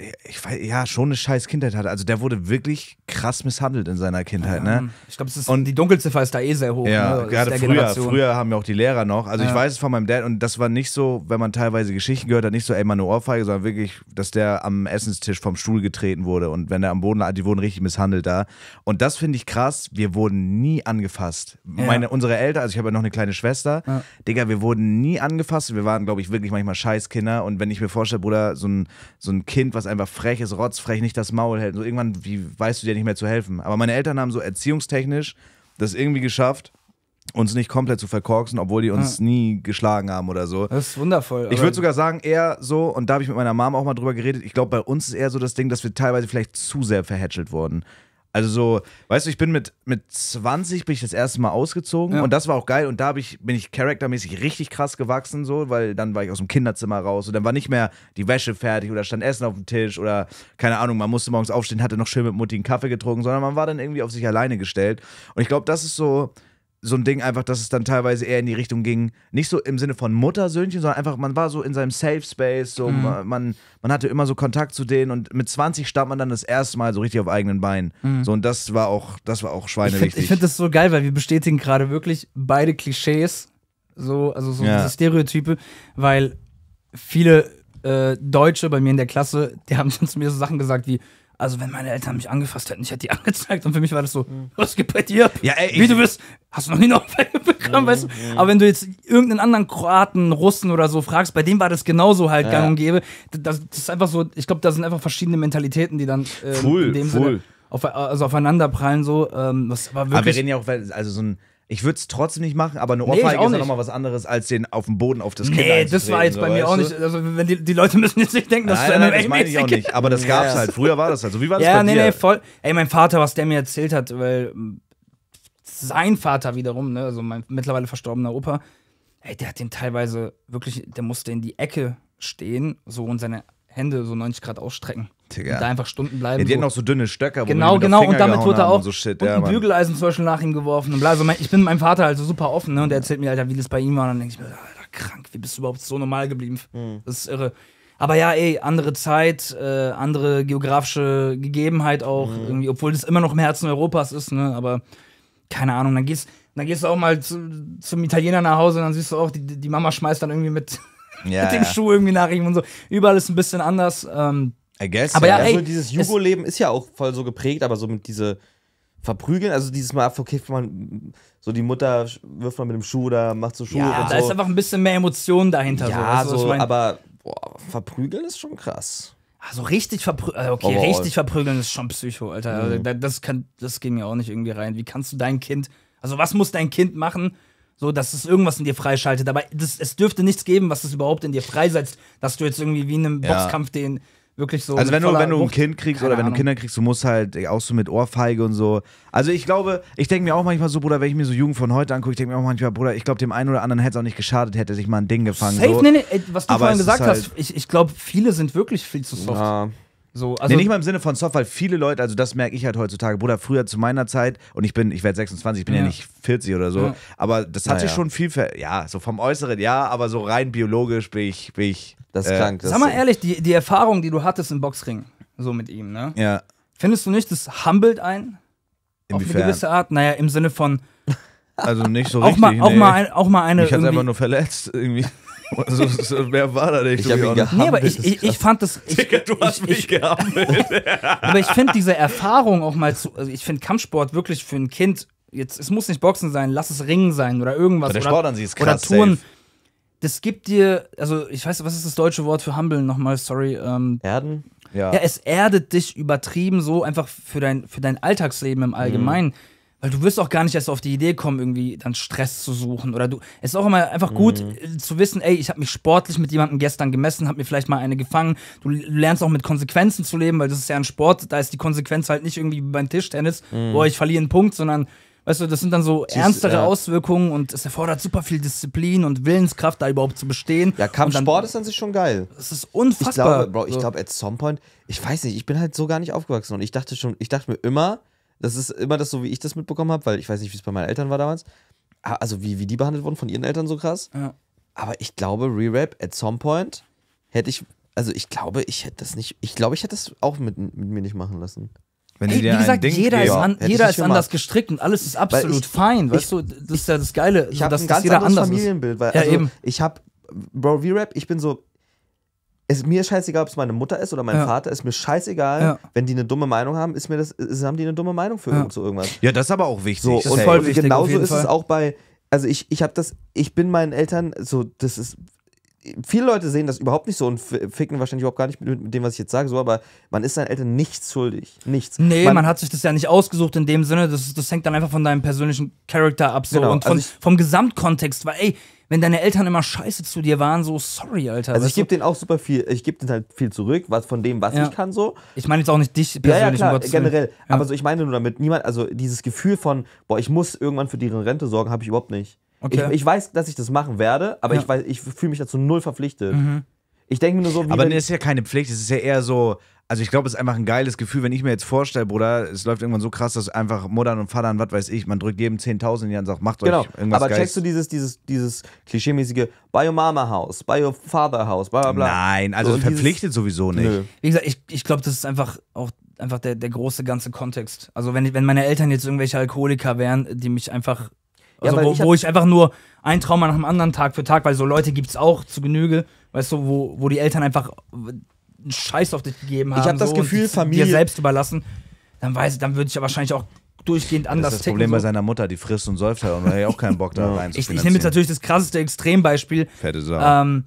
schon eine scheiß Kindheit hatte. Also der wurde wirklich krass misshandelt in seiner Kindheit, ne? Ich glaube, die Dunkelziffer ist da sehr hoch. Ja, ne? gerade früher haben ja auch die Lehrer noch. Also ich weiß es von meinem Dad und das war nicht so, wenn man teilweise Geschichten gehört hat, nicht so, ey, mal eine Ohrfeige, sondern wirklich, dass der am Essenstisch vom Stuhl getreten wurde und wenn der am Boden lag, die wurden richtig misshandelt da. Und das finde ich krass, wir wurden nie angefasst. Unsere Eltern, also ich habe ja noch eine kleine Schwester, Digga, wir wurden nie angefasst. Wir waren, glaube ich, wirklich manchmal Scheißkinder und wenn ich mir vorstelle, Bruder, so ein Kind, was einfach frech ist, rotzfrech, nicht das Maul hält, so irgendwann, wie weißt du dir nicht mehr zu helfen. Aber meine Eltern haben so erziehungstechnisch das irgendwie geschafft, uns nicht komplett zu verkorksen, obwohl die uns nie geschlagen haben oder so. Das ist wundervoll. Ich würde sogar sagen, eher so, und da habe ich mit meiner Mom auch mal drüber geredet, ich glaube, bei uns ist eher so das Ding, dass wir teilweise vielleicht zu sehr verhätschelt wurden. Also so, weißt du, ich bin mit 20 bin ich das erste Mal ausgezogen und das war auch geil und da bin ich charaktermäßig richtig krass gewachsen, so, weil dann war ich aus dem Kinderzimmer raus und dann war nicht mehr die Wäsche fertig oder stand Essen auf dem Tisch oder keine Ahnung, man musste morgens aufstehen, hatte noch schön mit Mutti einen Kaffee getrunken, sondern man war dann irgendwie auf sich alleine gestellt und ich glaube, das ist so ein Ding einfach, dass es dann teilweise eher in die Richtung ging, nicht so im Sinne von Muttersöhnchen, sondern einfach, man war so in seinem Safe Space, so man hatte immer so Kontakt zu denen und mit 20 stand man dann das erste Mal so richtig auf eigenen Beinen. So, und das war auch schweinewichtig. Ich finde das so geil, weil wir bestätigen gerade wirklich beide Klischees, diese Stereotype, weil viele Deutsche bei mir in der Klasse, die haben schon zu mir so Sachen gesagt wie, also wenn meine Eltern mich angefasst hätten, ich hätte die angezeigt und für mich war das so, was geht bei dir? Ja, ey, wie du bist, hast du noch nie eine Ohrfeige bekommen, weißt du? Aber wenn du jetzt irgendeinen anderen Kroaten, Russen oder so fragst, bei dem war das genauso halt gang und gäbe. Das ist einfach so, ich glaube, da sind einfach verschiedene Mentalitäten, die dann in dem Sinne aufeinander prallen so. Das war wirklich. Aber wir reden ja auch, also so ein ich würde es trotzdem nicht machen, aber eine Ohrfeige ist ja nochmal was anderes, als den auf dem Boden auf das Kind einzutreten. Das war jetzt bei mir auch nicht. Also, wenn die Leute müssen jetzt nicht denken, dass nein, das meine ich auch nicht. Aber das gab's halt. Früher war das halt so. Wie war das bei dir? Nee, voll. Ey, mein Vater, was der mir erzählt hat, weil sein Vater wiederum, ne, also mein mittlerweile verstorbener Opa, ey, der hat den teilweise wirklich, der musste in die Ecke stehen, so und seine Hände so 90 Grad ausstrecken. Digga. Und da einfach Stunden bleiben. Ja, die hatten noch so dünne Stöcker, wo genau, und damit wurde er auch so Shit, und ein Bügeleisen zum Beispiel nach ihm geworfen. Und bla. Also ich bin mit meinem Vater also super offen, ne? Und der erzählt mir, Alter, wie das bei ihm war. Und dann denke ich mir, Alter, krank, wie bist du überhaupt so normal geblieben? Das ist irre. Aber ja, ey, andere Zeit, andere geografische Gegebenheit auch, irgendwie, obwohl das immer noch im Herzen Europas ist, ne? Aber keine Ahnung, dann gehst du auch mal zum Italiener nach Hause und dann siehst du auch, die Mama schmeißt dann irgendwie mit dem Schuh irgendwie nach ihm und so. Überall ist ein bisschen anders. I guess, aber ja, ey, also dieses Jugo-Leben ist ja auch voll so geprägt, aber so mit diese Verprügeln, also dieses Mal, okay, man, so die Mutter wirft man mit dem Schuh oder macht so Schuhe und da so. ist einfach ein bisschen mehr Emotion dahinter. Ja, so aber verprügeln ist schon krass. Also richtig verprügeln ist schon Psycho, Alter. Also das geht mir auch nicht irgendwie rein. Wie kannst du dein Kind, also was muss dein Kind machen, so dass es irgendwas in dir freischaltet? Aber es dürfte nichts geben, was es überhaupt in dir freisetzt, dass du jetzt irgendwie wie in einem Boxkampf den wirklich so. Also wenn du ein Kind kriegst oder wenn du Kinder kriegst, du musst halt auch so mit Ohrfeige und so. Also ich glaube, ich denke mir auch manchmal so, Bruder, wenn ich mir so Jugend von heute angucke, ich denke mir auch manchmal, Bruder, ich glaube, dem einen oder anderen hätte es auch nicht geschadet, hätte sich mal ein Ding gefangen. Safe, so. nee, was du Aber vorhin gesagt halt hast, ich glaube, viele sind wirklich viel zu soft. Ja. So, nee, nicht mal im Sinne von soft, weil viele Leute, also das merke ich halt heutzutage, Bruder, früher zu meiner Zeit, und ich werde 26, ich bin ja nicht 40 oder so, aber das hat sich schon viel, so vom Äußeren, aber so rein biologisch bin ich das ist krank. Sag mal ehrlich, die Erfahrung, die du hattest im Boxring, so mit ihm, ne? Ja. Findest du nicht, das humbelt einen? Inwiefern? Auf eine gewisse Art? Naja, im Sinne von also nicht so auch richtig, mal eine mich hat's irgendwie, einfach nur verletzt, irgendwie. Wer war da denn? Ich hab ihn gehabt. Nee, aber ich fand das. Digga, du hast mich gehammelt. Aber ich finde diese Erfahrung auch mal zu. Also ich finde Kampfsport wirklich für ein Kind. Jetzt, es muss nicht Boxen sein, lass es Ringen sein oder irgendwas. Aber der Sport an sich ist krass. Oder Touren. Safe. Das gibt dir, also ich weiß, was ist das deutsche Wort für Humbeln nochmal, sorry. Erden? Ja, es erdet dich übertrieben so einfach für dein Alltagsleben im Allgemeinen. Weil du wirst auch gar nicht erst auf die Idee kommen, irgendwie dann Stress zu suchen. Oder es ist auch immer einfach gut zu wissen, ey, ich habe mich sportlich mit jemandem gestern gemessen, habe mir vielleicht mal eine gefangen. Du lernst auch mit Konsequenzen zu leben, weil das ist ja ein Sport, da ist die Konsequenz halt nicht irgendwie wie beim Tischtennis, boah, ich verliere einen Punkt, sondern, weißt du, das sind dann so ernstere Auswirkungen und es erfordert super viel Disziplin und Willenskraft, da überhaupt zu bestehen. Ja, Kampfsport ist an sich schon geil. Das ist unfassbar. Ich glaube, at some point, ich weiß nicht, ich bin halt so gar nicht aufgewachsen und ich dachte mir immer, das ist immer das so, wie ich das mitbekommen habe, weil ich weiß nicht, wie es bei meinen Eltern war damals. Also wie die behandelt wurden von ihren Eltern so krass. Ja. Aber ich glaube, Re-Rap, at some point, ich glaube, ich hätte das auch mit mir nicht machen lassen. Wenn Ey, die wie dir ein gesagt, Ding jeder geben. ist anders gestrickt und alles ist absolut fein. Weißt du, das ist ja das Geile, Ich habe dass ein ganz jeder anderes anders Familienbild, weil Ja, also, eben. Re-Rap, ich bin so, mir ist scheißegal, ob es meine Mutter ist oder mein Vater, ist mir scheißegal, Ja. wenn die eine dumme Meinung haben, haben die eine dumme Meinung für irgendwas. Ja, das ist aber auch wichtig. So, ist und voll wichtig, auf genauso jeden ist es Fall. auch bei, also ich bin meinen Eltern, so, das ist, viele Leute sehen das überhaupt nicht so und ficken wahrscheinlich überhaupt gar nicht mit dem, was ich jetzt sage, so, aber man ist seinen Eltern nichts schuldig. Nichts. Nee, man hat sich das ja nicht ausgesucht in dem Sinne, das hängt dann einfach von deinem persönlichen Charakter ab so Genau, und also vom Gesamtkontext, weil ey, wenn deine Eltern immer scheiße zu dir waren, so sorry, Alter. Also ich weißt du? gebe denen auch super viel, ich gebe denen halt viel zurück, was von dem, was Ja. ich kann, so. Ich meine jetzt auch nicht dich Ja, persönlich, klar, um Gottes Willen. generell. Ja. Aber so, ich meine nur damit, also dieses Gefühl von, boah, ich muss irgendwann für deren Rente sorgen, habe ich überhaupt nicht. Okay. Ich weiß, dass ich das machen werde, aber Ja. ich fühle mich dazu null verpflichtet. Ich denke mir nur so, wie Aber wenn, das ist ja keine Pflicht, es ist ja eher so, also ich glaube, es ist einfach ein geiles Gefühl, wenn ich mir jetzt vorstelle, Bruder, es läuft irgendwann so krass, dass einfach Muttern und Vatern, was weiß ich, man drückt jedem 10.000 in die Hand und sagt, macht genau, euch irgendwas aber Geiles. checkst du dieses klischeemäßige Buy your Mama House, Buy your Father House, bla bla bla. Nein, also So, und verpflichtet sowieso nicht. Nö. Wie gesagt, ich glaube, das ist einfach auch einfach der große ganze Kontext. Also wenn meine Eltern jetzt irgendwelche Alkoholiker wären, die mich einfach, also weil wo ich einfach nur ein Trauma nach dem anderen Tag für Tag, weil so Leute gibt's auch zu Genüge, weißt du, wo die Eltern einfach einen Scheiß auf dich gegeben haben. Ich hab das so, Gefühl, und Familie- dir selbst überlassen, dann würde ich ja wahrscheinlich auch durchgehend Das anders ist das ticken. Problem bei So. seiner Mutter, die frisst und säuft halt und da hat ja auch keinen Bock da rein zu Ich nehme jetzt natürlich das krasseste Extrembeispiel. Fette Sau.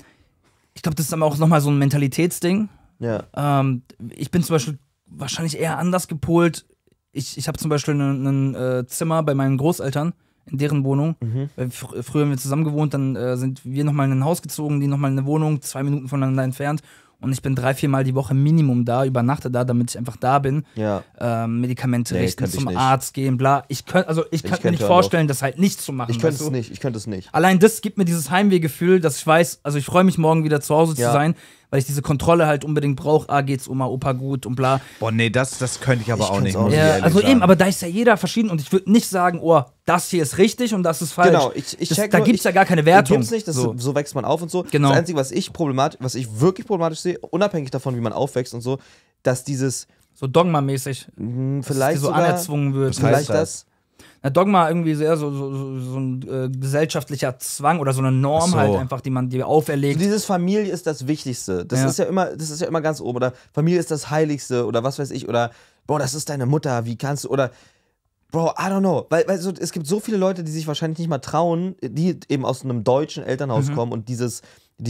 Ich glaube, das ist aber auch nochmal so ein Mentalitätsding. Ja. Ich bin zum Beispiel wahrscheinlich eher anders gepolt. Ich habe zum Beispiel ein Zimmer bei meinen Großeltern in deren Wohnung. Weil früher haben wir zusammen gewohnt, dann sind wir nochmal in ein Haus gezogen, die nochmal in eine Wohnung, 2 Minuten voneinander entfernt. Und ich bin 3-4 Mal die Woche Minimum da, übernachte da, damit ich einfach da bin. Ja. Medikamente Nee, richten, könnte ich zum nicht. Arzt gehen, bla. Ich könnte mir könnte nicht auch. vorstellen, das halt nicht zu machen. Ich könnte weißt es du? nicht, ich könnte es nicht. Allein das gibt mir dieses Heimwehgefühl, dass ich weiß, also ich freue mich morgen wieder zu Hause zu Ja. sein, weil ich diese Kontrolle halt unbedingt brauche. Geht's Oma, Opa gut und bla. Boah, nee, das könnte ich aber Ich auch könnte nicht. es auch muss ich nicht. ehrlich Also sagen. eben, aber da ist ja jeder verschieden und ich würde nicht sagen, oh, das hier ist richtig und das ist falsch. Genau, ich check Da nur, gibt's ja gar keine Wertung. Gibt's nicht, so wächst man auf und so. Genau. Das Einzige, was ich wirklich problematisch sehe, unabhängig davon, wie man aufwächst und so, dass dieses So Dogma-mäßig, vielleicht die so sogar, anerzwungen wird. Was heißt vielleicht das? das. Na, Dogma irgendwie sehr so ein gesellschaftlicher Zwang oder so eine Norm Ach so. halt einfach, die man dir auferlegt. Dieses Familie ist das Wichtigste. Das Ja. ist ja immer ganz oben. Oder Familie ist das Heiligste oder was weiß ich. Oder, boah, das ist deine Mutter, wie kannst du. Oder, Bro, I don't know. Weil so, es gibt so viele Leute, die sich wahrscheinlich nicht mal trauen, die eben aus einem deutschen Elternhaus kommen und dieses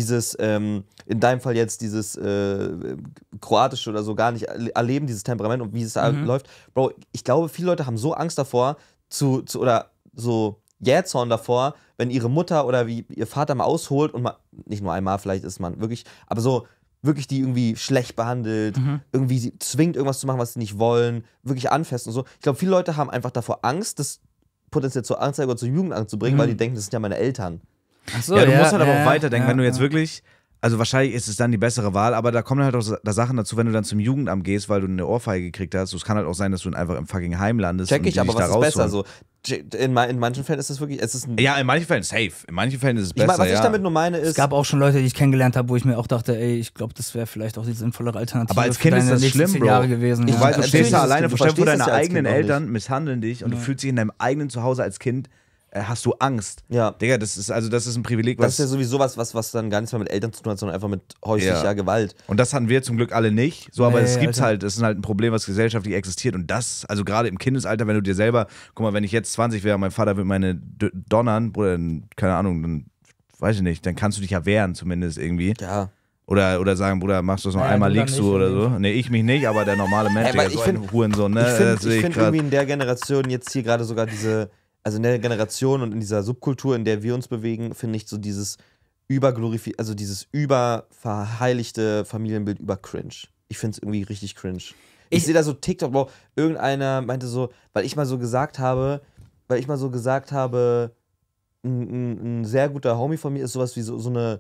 in deinem Fall jetzt dieses kroatische oder so gar nicht erleben, dieses Temperament und wie es da läuft. Bro, ich glaube, viele Leute haben so Angst davor, oder so jähzorn davor, wenn ihre Mutter oder wie ihr Vater mal ausholt und mal, nicht nur einmal, vielleicht ist man wirklich, aber so wirklich die irgendwie schlecht behandelt, irgendwie sie zwingt, irgendwas zu machen, was sie nicht wollen, wirklich anfasst und so. Ich glaube, viele Leute haben einfach davor Angst, das potenziell zur Anzeige oder zur Jugendamt zu bringen, weil die denken, das sind ja meine Eltern. Ach so, Ja, du musst halt aber auch weiterdenken, ja, wenn du jetzt ja. wirklich, also wahrscheinlich ist es dann die bessere Wahl, aber da kommen halt auch da Sachen dazu, wenn du dann zum Jugendamt gehst, weil du eine Ohrfeige gekriegt hast. Es kann halt auch sein, dass du einfach im fucking Heim landest. Check und ich, die aber dich da was ist besser? rausholen. So, in manchen Fällen ist das wirklich, es ist ein, Ja, in manchen Fällen safe. In manchen Fällen ist es ich besser, mein, was ja. ich damit nur meine ist, Es gab auch schon Leute, die ich kennengelernt habe, wo ich mir auch dachte, ey, ich glaube, das wäre vielleicht auch die sinnvollere Alternative Aber als für Kind ist deine das nächsten schlimm, 10 Bro. Jahre gewesen. Du ja. weißt, du natürlich stehst da ist es- alleine, du vor allem vor verstehst deine das ja als eigenen Kind noch Eltern misshandeln dich und du fühlst dich in deinem eigenen Zuhause als Kind hast du Angst. Ja. Digga, das ist ein Privileg, Das ist ja sowieso was dann gar nichts mehr mit Eltern zu tun hat, sondern einfach mit häuslicher Gewalt. Und das hatten wir zum Glück alle nicht. So, aber Nee, es gibt's Alter. halt, das ist halt ein Problem, was gesellschaftlich existiert. Und das, also gerade im Kindesalter, wenn du dir selber, guck mal, wenn ich jetzt 20 wäre, mein Vater würde meine donnern, Bruder, dann, keine Ahnung, dann weiß ich nicht, dann kannst du dich ja wehren, zumindest irgendwie. Ja. Oder sagen, Bruder, machst du es noch Ja, einmal, du dann liegst du nicht, oder oder? so. Nee, ich mich nicht, aber der normale Mensch, weil der ich so find- ein Hurensohn, ne? Ich finde irgendwie in der Generation jetzt hier gerade sogar also in der Generation und in dieser Subkultur, in der wir uns bewegen, finde ich so dieses also dieses überverheiligte Familienbild cringe. Ich finde es irgendwie richtig cringe. Ich sehe da so TikTok, Bro, irgendeiner meinte so, weil ich mal so gesagt habe, ein sehr guter Homie von mir ist sowas wie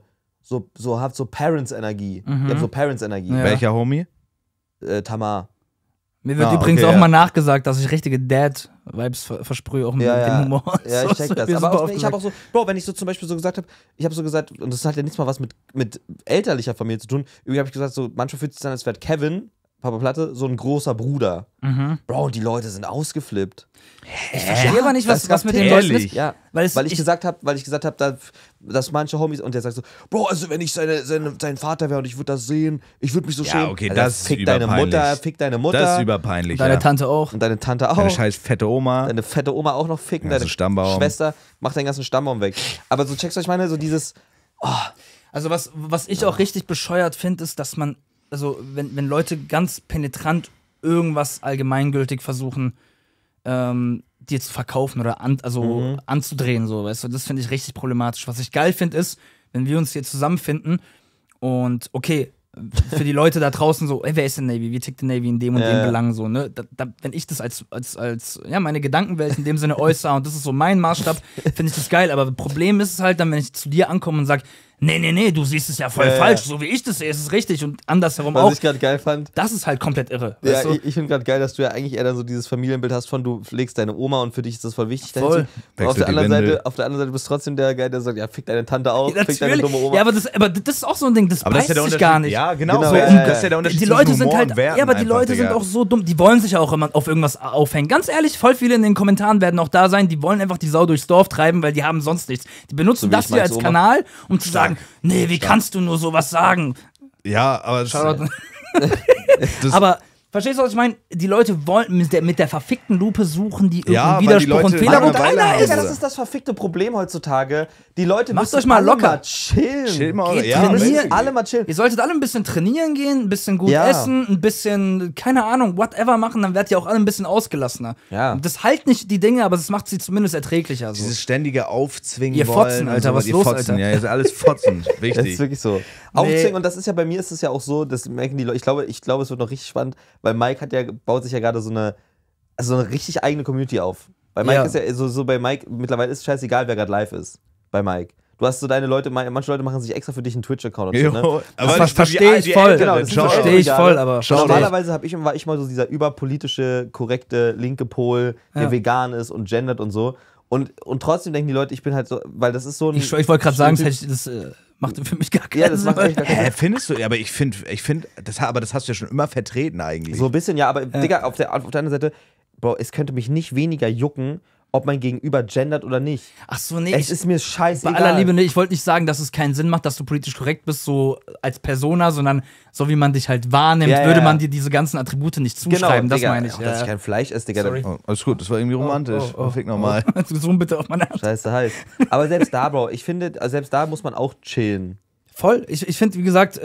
hat so Parents-Energie. Die haben so Parents-Energie. Ja. Welcher Homie? Tamar. Mir wird Ah, übrigens okay, auch ja. mal nachgesagt, dass ich richtige Dad-Vibes versprühe, auch mit dem Humor. Ja, ich check das. Mir Aber super auch, ich habe auch so, Bro, wenn ich so zum Beispiel so gesagt habe, und das hat ja nichts mal was mit elterlicher Familie zu tun, irgendwie habe ich gesagt, so, manchmal fühlt es sich an, als wäre Kevin, Papa Platte, so ein großer Bruder. Bro, die Leute sind ausgeflippt. Ich verstehe aber nicht, was mit den ehrlich. Leuten ist. Ja, Weil es- weil ich gesagt habe, dass manche Homies, und der sagt so, Bro, also wenn ich sein Vater wäre und ich würde das sehen, ich würde mich so schämen. Ja, okay, Alter, das ist fick deine überpeinlich. Mutter, fick deine Mutter. Das ist überpeinlich, Deine ja. Tante auch. und deine Tante auch. Deine scheiß fette Oma. Deine fette Oma auch noch ficken, Ja, so deine Stammbaum. Schwester, mach deinen ganzen Stammbaum weg. Aber so checkst du, was ich meine, so dieses, Also was ich auch richtig bescheuert finde, ist, dass man, also wenn Leute ganz penetrant irgendwas allgemeingültig versuchen, dir zu verkaufen oder anzudrehen, so, weißt du, das finde ich richtig problematisch. Was ich geil finde, ist, wenn wir uns hier zusammenfinden und okay, für die Leute da draußen so, ey, wer ist denn Navy? Wie tickt die Navy in dem und dem Belang so, ne? Wenn ich das als meine Gedankenwelt in dem Sinne äußere und das ist so mein Maßstab, finde ich das geil. Aber Problem ist es halt dann, wenn ich zu dir ankomme und sage, nee, du siehst es ja voll falsch, so wie ich das sehe, ist es richtig und andersherum was auch. ich gerade geil fand. Das ist halt komplett irre. Ja, Weißt du? ich finde gerade geil, dass du ja eigentlich eher dann so dieses Familienbild hast von, du pflegst deine Oma und für dich ist das voll wichtig. Voll. Auf Wechselt der die anderen Windel. Seite, bist du trotzdem der Guy, der sagt, ja, fick deine Tante auch, Ja, fick deine dumme Oma. Ja, aber das ist auch so ein Ding, das Aber das ist beißt ja der sich gar nicht. Ja, genau. Genau, So, ja, das ist ja der Unterschied Die Leute zwischen sind Humor halt, und Werten ja, aber die einfach, Leute Digga. sind auch so dumm, die wollen sich auch immer auf irgendwas aufhängen. Ganz ehrlich, voll viele in den Kommentaren werden auch da sein, die wollen einfach die Sau durchs Dorf treiben, weil die haben sonst nichts. Die benutzen So wie das ich hier Mikes als Oma. Kanal, um zu sagen, nee, wie kannst du nur sowas sagen? Ja, aber das, Shoutout. das, Aber verstehst du, was ich meine? Die Leute wollen mit der verfickten Lupe suchen, die Ja, irgendeinen weil die Widerspruch und Leute Fehler. Und Langeweile einer haben, ist Digga, Bruder. das ist das verfickte Problem heutzutage. Die Leute Macht müssen euch mal alle locker. mal chillen. chill mal, Geht ja, trainieren. wirklich. Alle mal chillen. Ihr solltet alle ein bisschen trainieren gehen, ein bisschen gut Ja. essen, ein bisschen, keine Ahnung, whatever machen, dann werdet ihr auch alle ein bisschen ausgelassener. Ja. Und das halt nicht die Dinge, aber es macht sie zumindest erträglicher. So. Dieses ständige Aufzwingen Ihr wollen. Fotzen, und Alter, so, was ihr los, Fotzen, Alter? Ja, ihr seid alles Fotzen. Das ist Wichtig. wirklich so. Aufzwingen, und das ist ja bei mir ist es ja auch so, das merken die Leute, ich glaube, es wird noch richtig spannend, weil Mike baut sich ja gerade so eine richtig eigene Community auf. Bei Mike Ja. ist ja so bei Mike, mittlerweile ist es scheißegal, wer gerade live ist. Bei Mike. Du hast so deine Leute, manche Leute machen sich extra für dich einen Twitch-Account. Und so, ne? Jo, Das verstehe ich voll. Genau, Das das sind verstehe so ich voll, aber Und verstehe ich. normalerweise war ich mal so dieser überpolitische, korrekte, linke Pol, der Ja. vegan ist und gendert und so. Und trotzdem denken die Leute, ich bin halt so, weil das ist so ein. Ich wollte gerade sagen, Stereotyp. das macht für mich gar keinen Ja, das Sinn. macht echt gar keinen Sinn. Findest du? Ja, aber ich finde, aber das hast du ja schon immer vertreten eigentlich. So ein bisschen, ja, aber Digga, auf der anderen Seite, Bro, es könnte mich nicht weniger jucken, ob mein Gegenüber gendert oder nicht. Ach so, nee. Es ist mir Bei scheißegal. aller Liebe, nee, ich wollte nicht sagen, dass es keinen Sinn macht, dass du politisch korrekt bist, so als Persona, sondern so wie man dich halt wahrnimmt, Ja, ja, würde ja. man dir diese ganzen Attribute nicht zuschreiben. Das Digga, meine ich. auch, dass ich kein Fleisch esse, Digga. Sorry. Oh, alles gut, das war irgendwie romantisch. Fick nochmal. Zoom bitte auf meine Hand. Scheiße heiß. Aber selbst da, Bro, ich finde, selbst da muss man auch chillen. Voll. Ich finde, wie gesagt,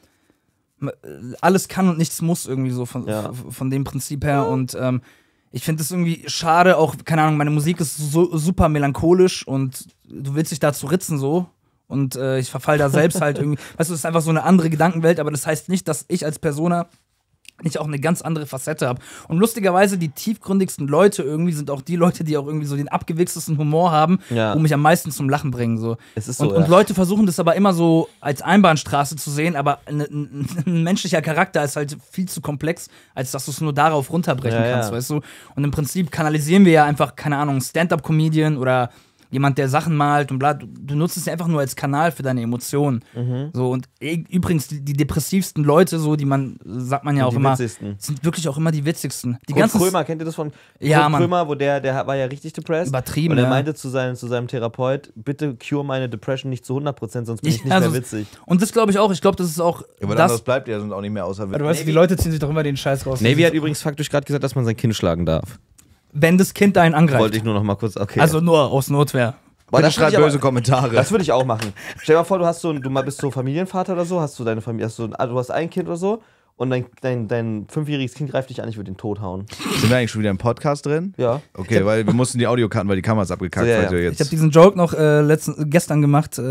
alles kann und nichts muss irgendwie so Ja. von dem Prinzip her. Und ich finde es irgendwie schade, auch, keine Ahnung, meine Musik ist so super melancholisch und du willst dich dazu ritzen so. Und ich verfall da selbst halt irgendwie. Weißt du, es ist einfach so eine andere Gedankenwelt, aber das heißt nicht, dass ich als Persona nicht auch eine ganz andere Facette habe. Und lustigerweise, die tiefgründigsten Leute irgendwie sind auch die Leute, die auch irgendwie so den abgewichster Humor haben, Ja. wo mich am meisten zum Lachen bringen. So. Es ist so, und ja. Leute versuchen das aber immer so als Einbahnstraße zu sehen, aber ein menschlicher Charakter ist halt viel zu komplex, als dass du es nur darauf runterbrechen Ja, ja. kannst, weißt du? Und im Prinzip kanalisieren wir ja einfach, keine Ahnung, Stand-Up-Comedian oder jemand, der Sachen malt und bla. Du nutzt es einfach nur als Kanal für deine Emotionen. So, und übrigens, die depressivsten Leute, so, die sagt man ja auch immer, sind wirklich auch immer die witzigsten. Kurt Krömer, kennt ihr das von Kurt Krömer, wo der war ja richtig depressed. Übertrieben, und er meinte zu seinem Therapeut, bitte cure meine Depression nicht zu 100%, sonst bin ich nicht mehr witzig. Und das glaube ich auch. Ich glaube, das ist auch. Ja, aber das bleibt ja sonst auch nicht mehr außer Du weißt, die Leute ziehen sich doch immer den Scheiß raus. Navy hat übrigens faktisch gerade gesagt, dass man sein Kind schlagen darf. Wenn das Kind einen angreift. Wollte ich nur noch mal kurz, okay. Also nur aus Notwehr. Bitte schreibt böse Kommentare. Das würde ich auch machen. Stell dir mal vor, du bist so Familienvater oder so, hast du deine Familie, du hast ein Kind oder so und dein 5-jähriges Kind greift dich an, ich würde den tot hauen. Sind wir eigentlich schon wieder im Podcast drin? Ja. Okay, weil wir mussten die Audio cutten, weil die Kamera ist abgekackt. So, ja. Jetzt. Ich habe diesen Joke noch gestern gemacht,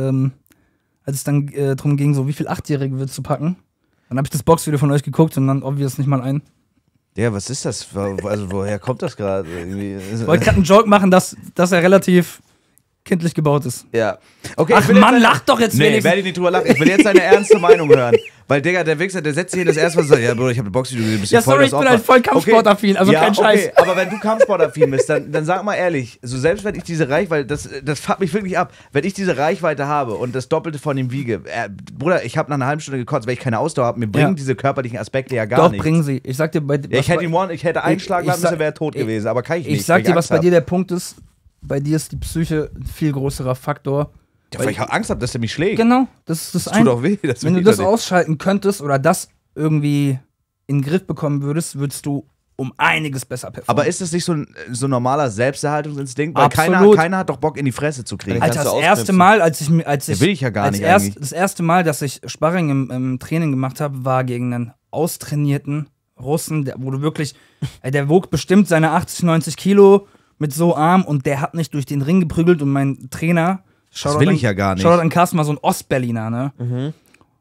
als es dann darum ging, so wie viel 8-Jährige willst du packen. Dann habe ich das Boxvideo von euch geguckt und dann obvious nicht mal ein. Ja, was ist das? Also woher kommt das gerade? Ich wollte gerade einen Joke machen, dass er relativ kindlich gebaut ist. Ja. Okay, Ach Mann, lach doch jetzt wenigstens. wenigstens. Werde ich nicht drüber lachen. Ich will jetzt seine ernste Meinung hören. Weil, Digga, der Wichser, der setzt sich hier das erste Mal und sagt, ja, Bruder, ich habe ein Boxvideo gesehen, bist Ja, sorry, ich bin halt voll Kampfsportaffin, also kein Scheiß. Okay, aber wenn du Kampfsportaffin bist, dann sag mal ehrlich, so selbst wenn ich diese Reichweite, das fuckt mich wirklich ab, wenn ich diese Reichweite habe und das Doppelte von ihm wiege, Bruder, ich habe nach einer halben Stunde gekotzt, weil ich keine Ausdauer habe, mir bringen diese körperlichen Aspekte ja gar nichts. Doch, bringen sie. Ich sag dir, ich hätte einschlagen lassen müssen, wäre tot gewesen, aber kann ich nicht. Ich sag dir, was bei dir der Punkt ist, bei dir ist die Psyche ein viel größerer Faktor. Ja, weil ich Angst habe, dass er mich schlägt. Genau, das ist das tut doch weh. Wenn du das ausschalten könntest oder das irgendwie in den Griff bekommen würdest du um einiges besser performen. Aber ist das nicht so ein normaler Selbsterhaltungsinstinkt? Weil keiner hat doch Bock, in die Fresse zu kriegen. Alter, das erste Mal, als ich will ich ja gar nicht das erste Mal, dass ich Sparring im Training gemacht habe, war gegen einen austrainierten Russen, wo du wirklich, der wog bestimmt seine 80, 90 Kilo mit so Arm und der hat mich durch den Ring geprügelt und mein Trainer, das will ich ja gar nicht. Shoutout an Carsten, mal so ein Ostberliner, ne? Mhm.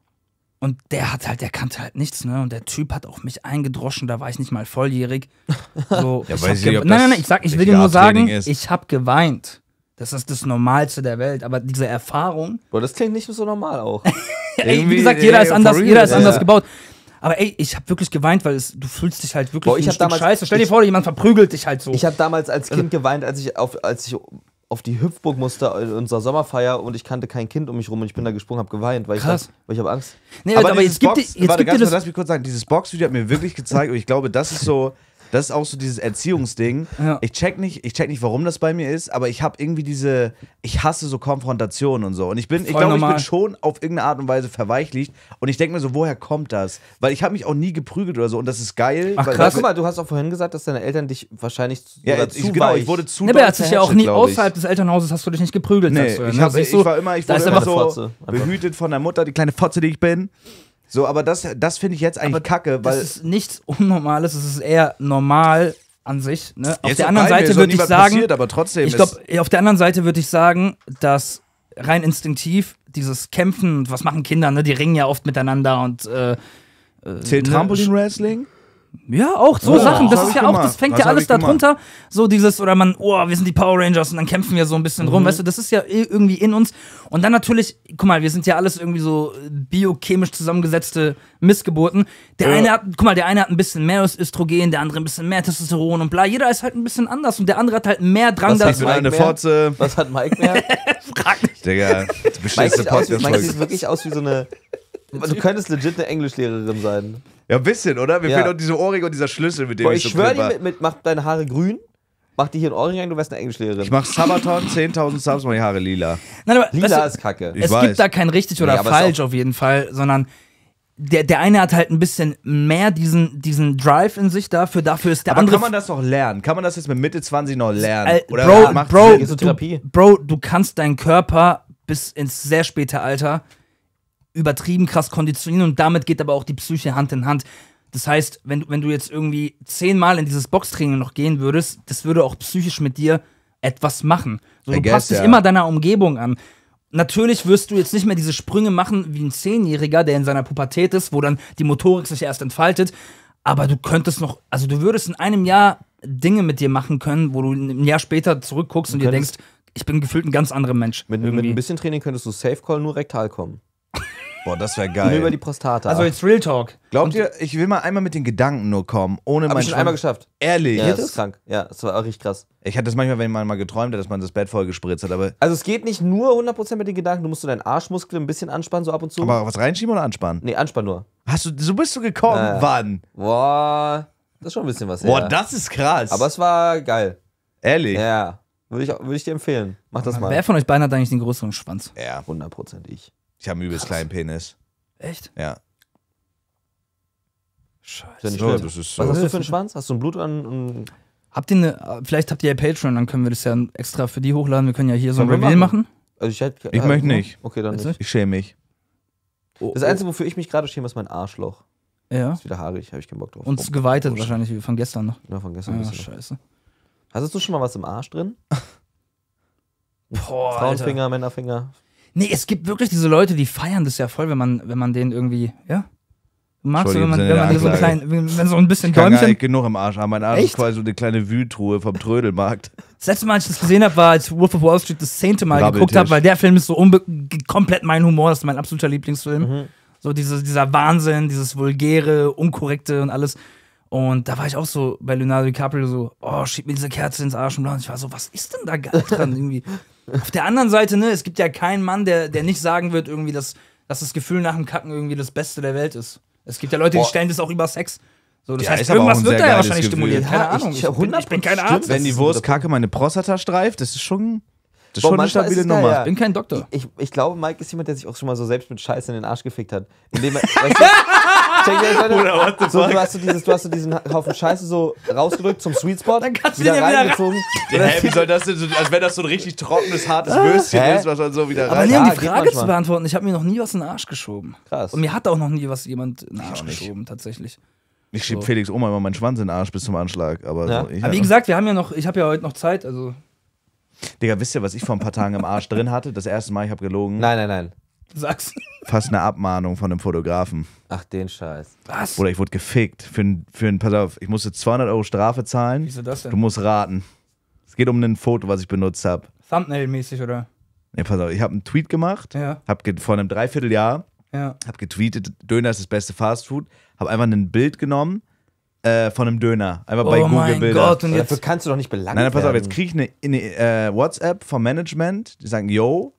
Und der kannte halt nichts, ne? Und der Typ hat auch mich eingedroschen, da war ich nicht mal volljährig. So, ja, weiß ich nicht, nein, ich will dir nur sagen, ich habe geweint. Das ist das Normalste der Welt, aber diese Erfahrung. Boah, das klingt nicht so normal auch. Ey, wie gesagt, jeder ist anders gebaut. Aber ey, ich habe wirklich geweint, weil du fühlst dich halt wirklich wie ein Stück Scheiße. Stell dir vor, jemand verprügelt dich halt so. Ich habe damals als Kind geweint, als ich auf die Hüpfburg musste in unserer Sommerfeier und ich kannte kein Kind um mich rum und ich bin da gesprungen, habe geweint, weil ich habe Angst. Nee, aber jetzt gibt es lass mich kurz sagen, dieses Boxvideo hat mir wirklich gezeigt und ich glaube, das ist auch so dieses Erziehungsding. Ja. Ich check nicht, warum das bei mir ist, aber ich habe irgendwie ich hasse so Konfrontationen und so. Und ich glaube, ich bin schon auf irgendeine Art und Weise verweichlicht. Und ich denke mir so, woher kommt das? Weil ich habe mich auch nie geprügelt oder so und das ist geil. Ach krass. Guck mal, du hast auch vorhin gesagt, dass deine Eltern dich wahrscheinlich ich wurde zu doll. Aber hat sich ja auch nie außerhalb des Elternhauses hast du dich nicht geprügelt. Nee, ich wurde immer so behütet von der Mutter, die kleine Fotze, die ich bin. So, aber das finde ich jetzt eigentlich kacke, weil. Das ist nichts Unnormales, es ist eher normal an sich. Ne? Auf der anderen Seite würde ich sagen. Aber trotzdem ich glaube, auf der anderen Seite würde ich sagen, dass rein instinktiv dieses Kämpfen, was machen Kinder, ne? Die ringen ja oft miteinander und. Zählt Trampolin-Wrestling? Ja, auch so Sachen. Das ist ja auch, das fängt ja alles darunter. So dieses, oder wir sind die Power Rangers und dann kämpfen wir so ein bisschen rum. Weißt du, das ist ja irgendwie in uns. Und dann natürlich, guck mal, wir sind ja alles irgendwie so biochemisch zusammengesetzte Missgeburten. Der eine hat ein bisschen mehr Östrogen, der andere ein bisschen mehr Testosteron und bla. Jeder ist halt ein bisschen anders und der andere hat halt mehr Drang dazu. Was hat Mike mehr? Frag nicht. Digga, Mike sieht wirklich aus wie so eine. Du könntest legit eine Englischlehrerin sein. Ja, ein bisschen, oder? Mir fehlt auch diese Ohrringe und dieser Schlüssel, mit dem ich so schwöre dir, mach deine Haare grün, mach die hier einen Ohrring rein, du wärst eine Englischlehrerin. Ich mach Sabaton, 10.000 Subs, mach die Haare lila. Nein, aber lila ist kacke. Es gibt da kein richtig oder falsch auf jeden Fall, sondern der eine hat halt ein bisschen mehr diesen Drive in sich dafür ist der andere. Kann man das doch lernen? Kann man das jetzt mit Mitte 20 noch lernen? Oder Bro, du kannst deinen Körper bis ins sehr späte Alter übertrieben krass konditionieren und damit geht aber auch die Psyche Hand in Hand. Das heißt, wenn du jetzt irgendwie 10-mal in dieses Boxtraining noch gehen würdest, das würde auch psychisch mit dir etwas machen. So, du passt dich immer deiner Umgebung an. Natürlich wirst du jetzt nicht mehr diese Sprünge machen wie ein 10-Jähriger, der in seiner Pubertät ist, wo dann die Motorik sich erst entfaltet, aber du würdest in einem Jahr Dinge mit dir machen können, wo du ein Jahr später zurückguckst und dir denkst, ich bin gefühlt ein ganz anderer Mensch. Mit ein bisschen Training könntest du Safe Call nur rektal kommen. Boah, das wäre Nur über geil. die Prostata. Also jetzt Real Talk. Glaubt ihr, ich will mal einmal mit den Gedanken nur kommen, ohne hab meinen ich schon einmal geschafft. Ehrlich? Ja, das ist krank. Ja, das war auch richtig krass. Ich hatte das manchmal, wenn man mal geträumt hat, dass man das Bett voll gespritzt hat, aber Also es geht nicht nur 100% mit den Gedanken, du musst so deinen Arschmuskel ein bisschen anspannen, so ab und zu. was reinschieben oder anspannen? Nee, anspannen nur. So bist du gekommen? Wann? Boah, das ist schon ein bisschen was. Boah, her. das ist krass. Aber es war geil. Ehrlich? Ja, würd ich dir empfehlen. Mach das mal. Wer von euch beiden hat eigentlich den größeren Schwanz? Ja. 100% ich. Ich habe einen übelst kleinen Penis. Echt? Ja. Ist ja Scheiße. nicht So, schlimm. das ist Was so. hast du für einen Schwanz? Hast du ein Blut an? Vielleicht habt ihr ja Patreon, dann können wir das ja extra für die hochladen. Wir können ja hier so ein Sollen wir Reveal machen. Also ich Ich möchte nicht. Okay, dann Willst nicht. Ich schäme mich. Das Einzige, wofür ich mich gerade schäme, ist mein Arschloch. Ja. Ist wieder haarig, habe ich keinen Bock drauf. Und geweitet wahrscheinlich wie von gestern noch. Ja, von gestern ein Ah, bisschen. scheiße. Hast du schon mal was im Arsch drin? Boah, Frauenfinger, Männerfinger. Nee, es gibt wirklich diese Leute, die feiern das ja voll, wenn man den irgendwie, ja? Du magst du, wenn man, Entschuldigung, wenn man dir so ein Anklage. klein, wenn so ein bisschen Ich kann gar Däumchen. nicht genug im Arsch haben. Mein Arsch ist Echt? quasi so eine kleine Wühltruhe vom Trödelmarkt. Das letzte Mal, als ich das gesehen habe, war, als Wolf of Wall Street das 10. Mal geguckt Rabbeltisch. habe, weil der Film ist so komplett mein Humor, das ist mein absoluter Lieblingsfilm. So dieser Wahnsinn, dieses Vulgäre, Unkorrekte und alles. Und da war ich auch so bei Leonardo DiCaprio so, oh, schieb mir diese Kerze ins Arsch und bla. Und ich war so, was ist denn da geil dran irgendwie? Auf der anderen Seite, ne, es gibt ja keinen Mann, der nicht sagen wird, irgendwie, dass das Gefühl nach dem Kacken irgendwie das Beste der Welt ist. Es gibt ja Leute, die stellen das auch über Sex. So, das Ja, heißt, ist aber auch irgendwas ein wird sehr da ja geiles wahrscheinlich Gefühl. stimuliert. Keine Ja, Ahnung. Ich bin kein stimmt. Arzt. Wenn die ist Wurstkacke meine Prostata streift, das ist schon Boah, eine manchmal ist stabile es geil, Nummer. ja. Ich bin kein Doktor. Ich glaube, Mike ist jemand, der sich auch schon mal so selbst mit Scheiße in den Arsch gefickt hat. Indem er, weißt du, check dir das, Bruder, what the so, fuck? du hast so diesen Haufen Scheiße so rausgedrückt zum Sweet Spot, Dann kannst du den ja wieder reingezogen. Hä, wie soll das denn so, als wenn das so ein richtig trockenes, hartes Würstchen Hä? ist, was man so wieder Aber rein. nee, um Ja, die geht Frage manchmal. zu beantworten, ich habe mir noch nie was in den Arsch geschoben. Krass. Und mir hat auch noch nie was jemand in den Arsch auch nicht. geschoben, tatsächlich. Ich schieb Felix Oma immer meinen Schwanz in den Arsch bis zum Anschlag. Aber Ja. so, ich Aber wie gesagt, ich habe ja heute noch Zeit, also Digga, wisst ihr, was ich vor ein paar Tagen im Arsch drin hatte? Das erste Mal, ich habe gelogen. Nein. du sagst. Fast eine Abmahnung von einem Fotografen. Ach, den Scheiß. Was? Oder ich wurde gefickt. Pass auf, ich musste 200 Euro Strafe zahlen. Wieso das Du denn? musst raten. Es geht um ein Foto, was ich benutzt habe. Thumbnail-mäßig, oder? Nee, pass auf, ich habe einen Tweet gemacht. Ja. Vor einem Dreivierteljahr. Ja. Hab getweetet, Döner ist das beste Fastfood. Hab einfach ein Bild genommen von einem Döner. Einfach bei Oh Google mein Bilder. Gott, und Dafür jetzt. kannst du doch nicht belangt Nein, pass auf, werden. jetzt kriege ich eine WhatsApp vom Management, die sagen, yo,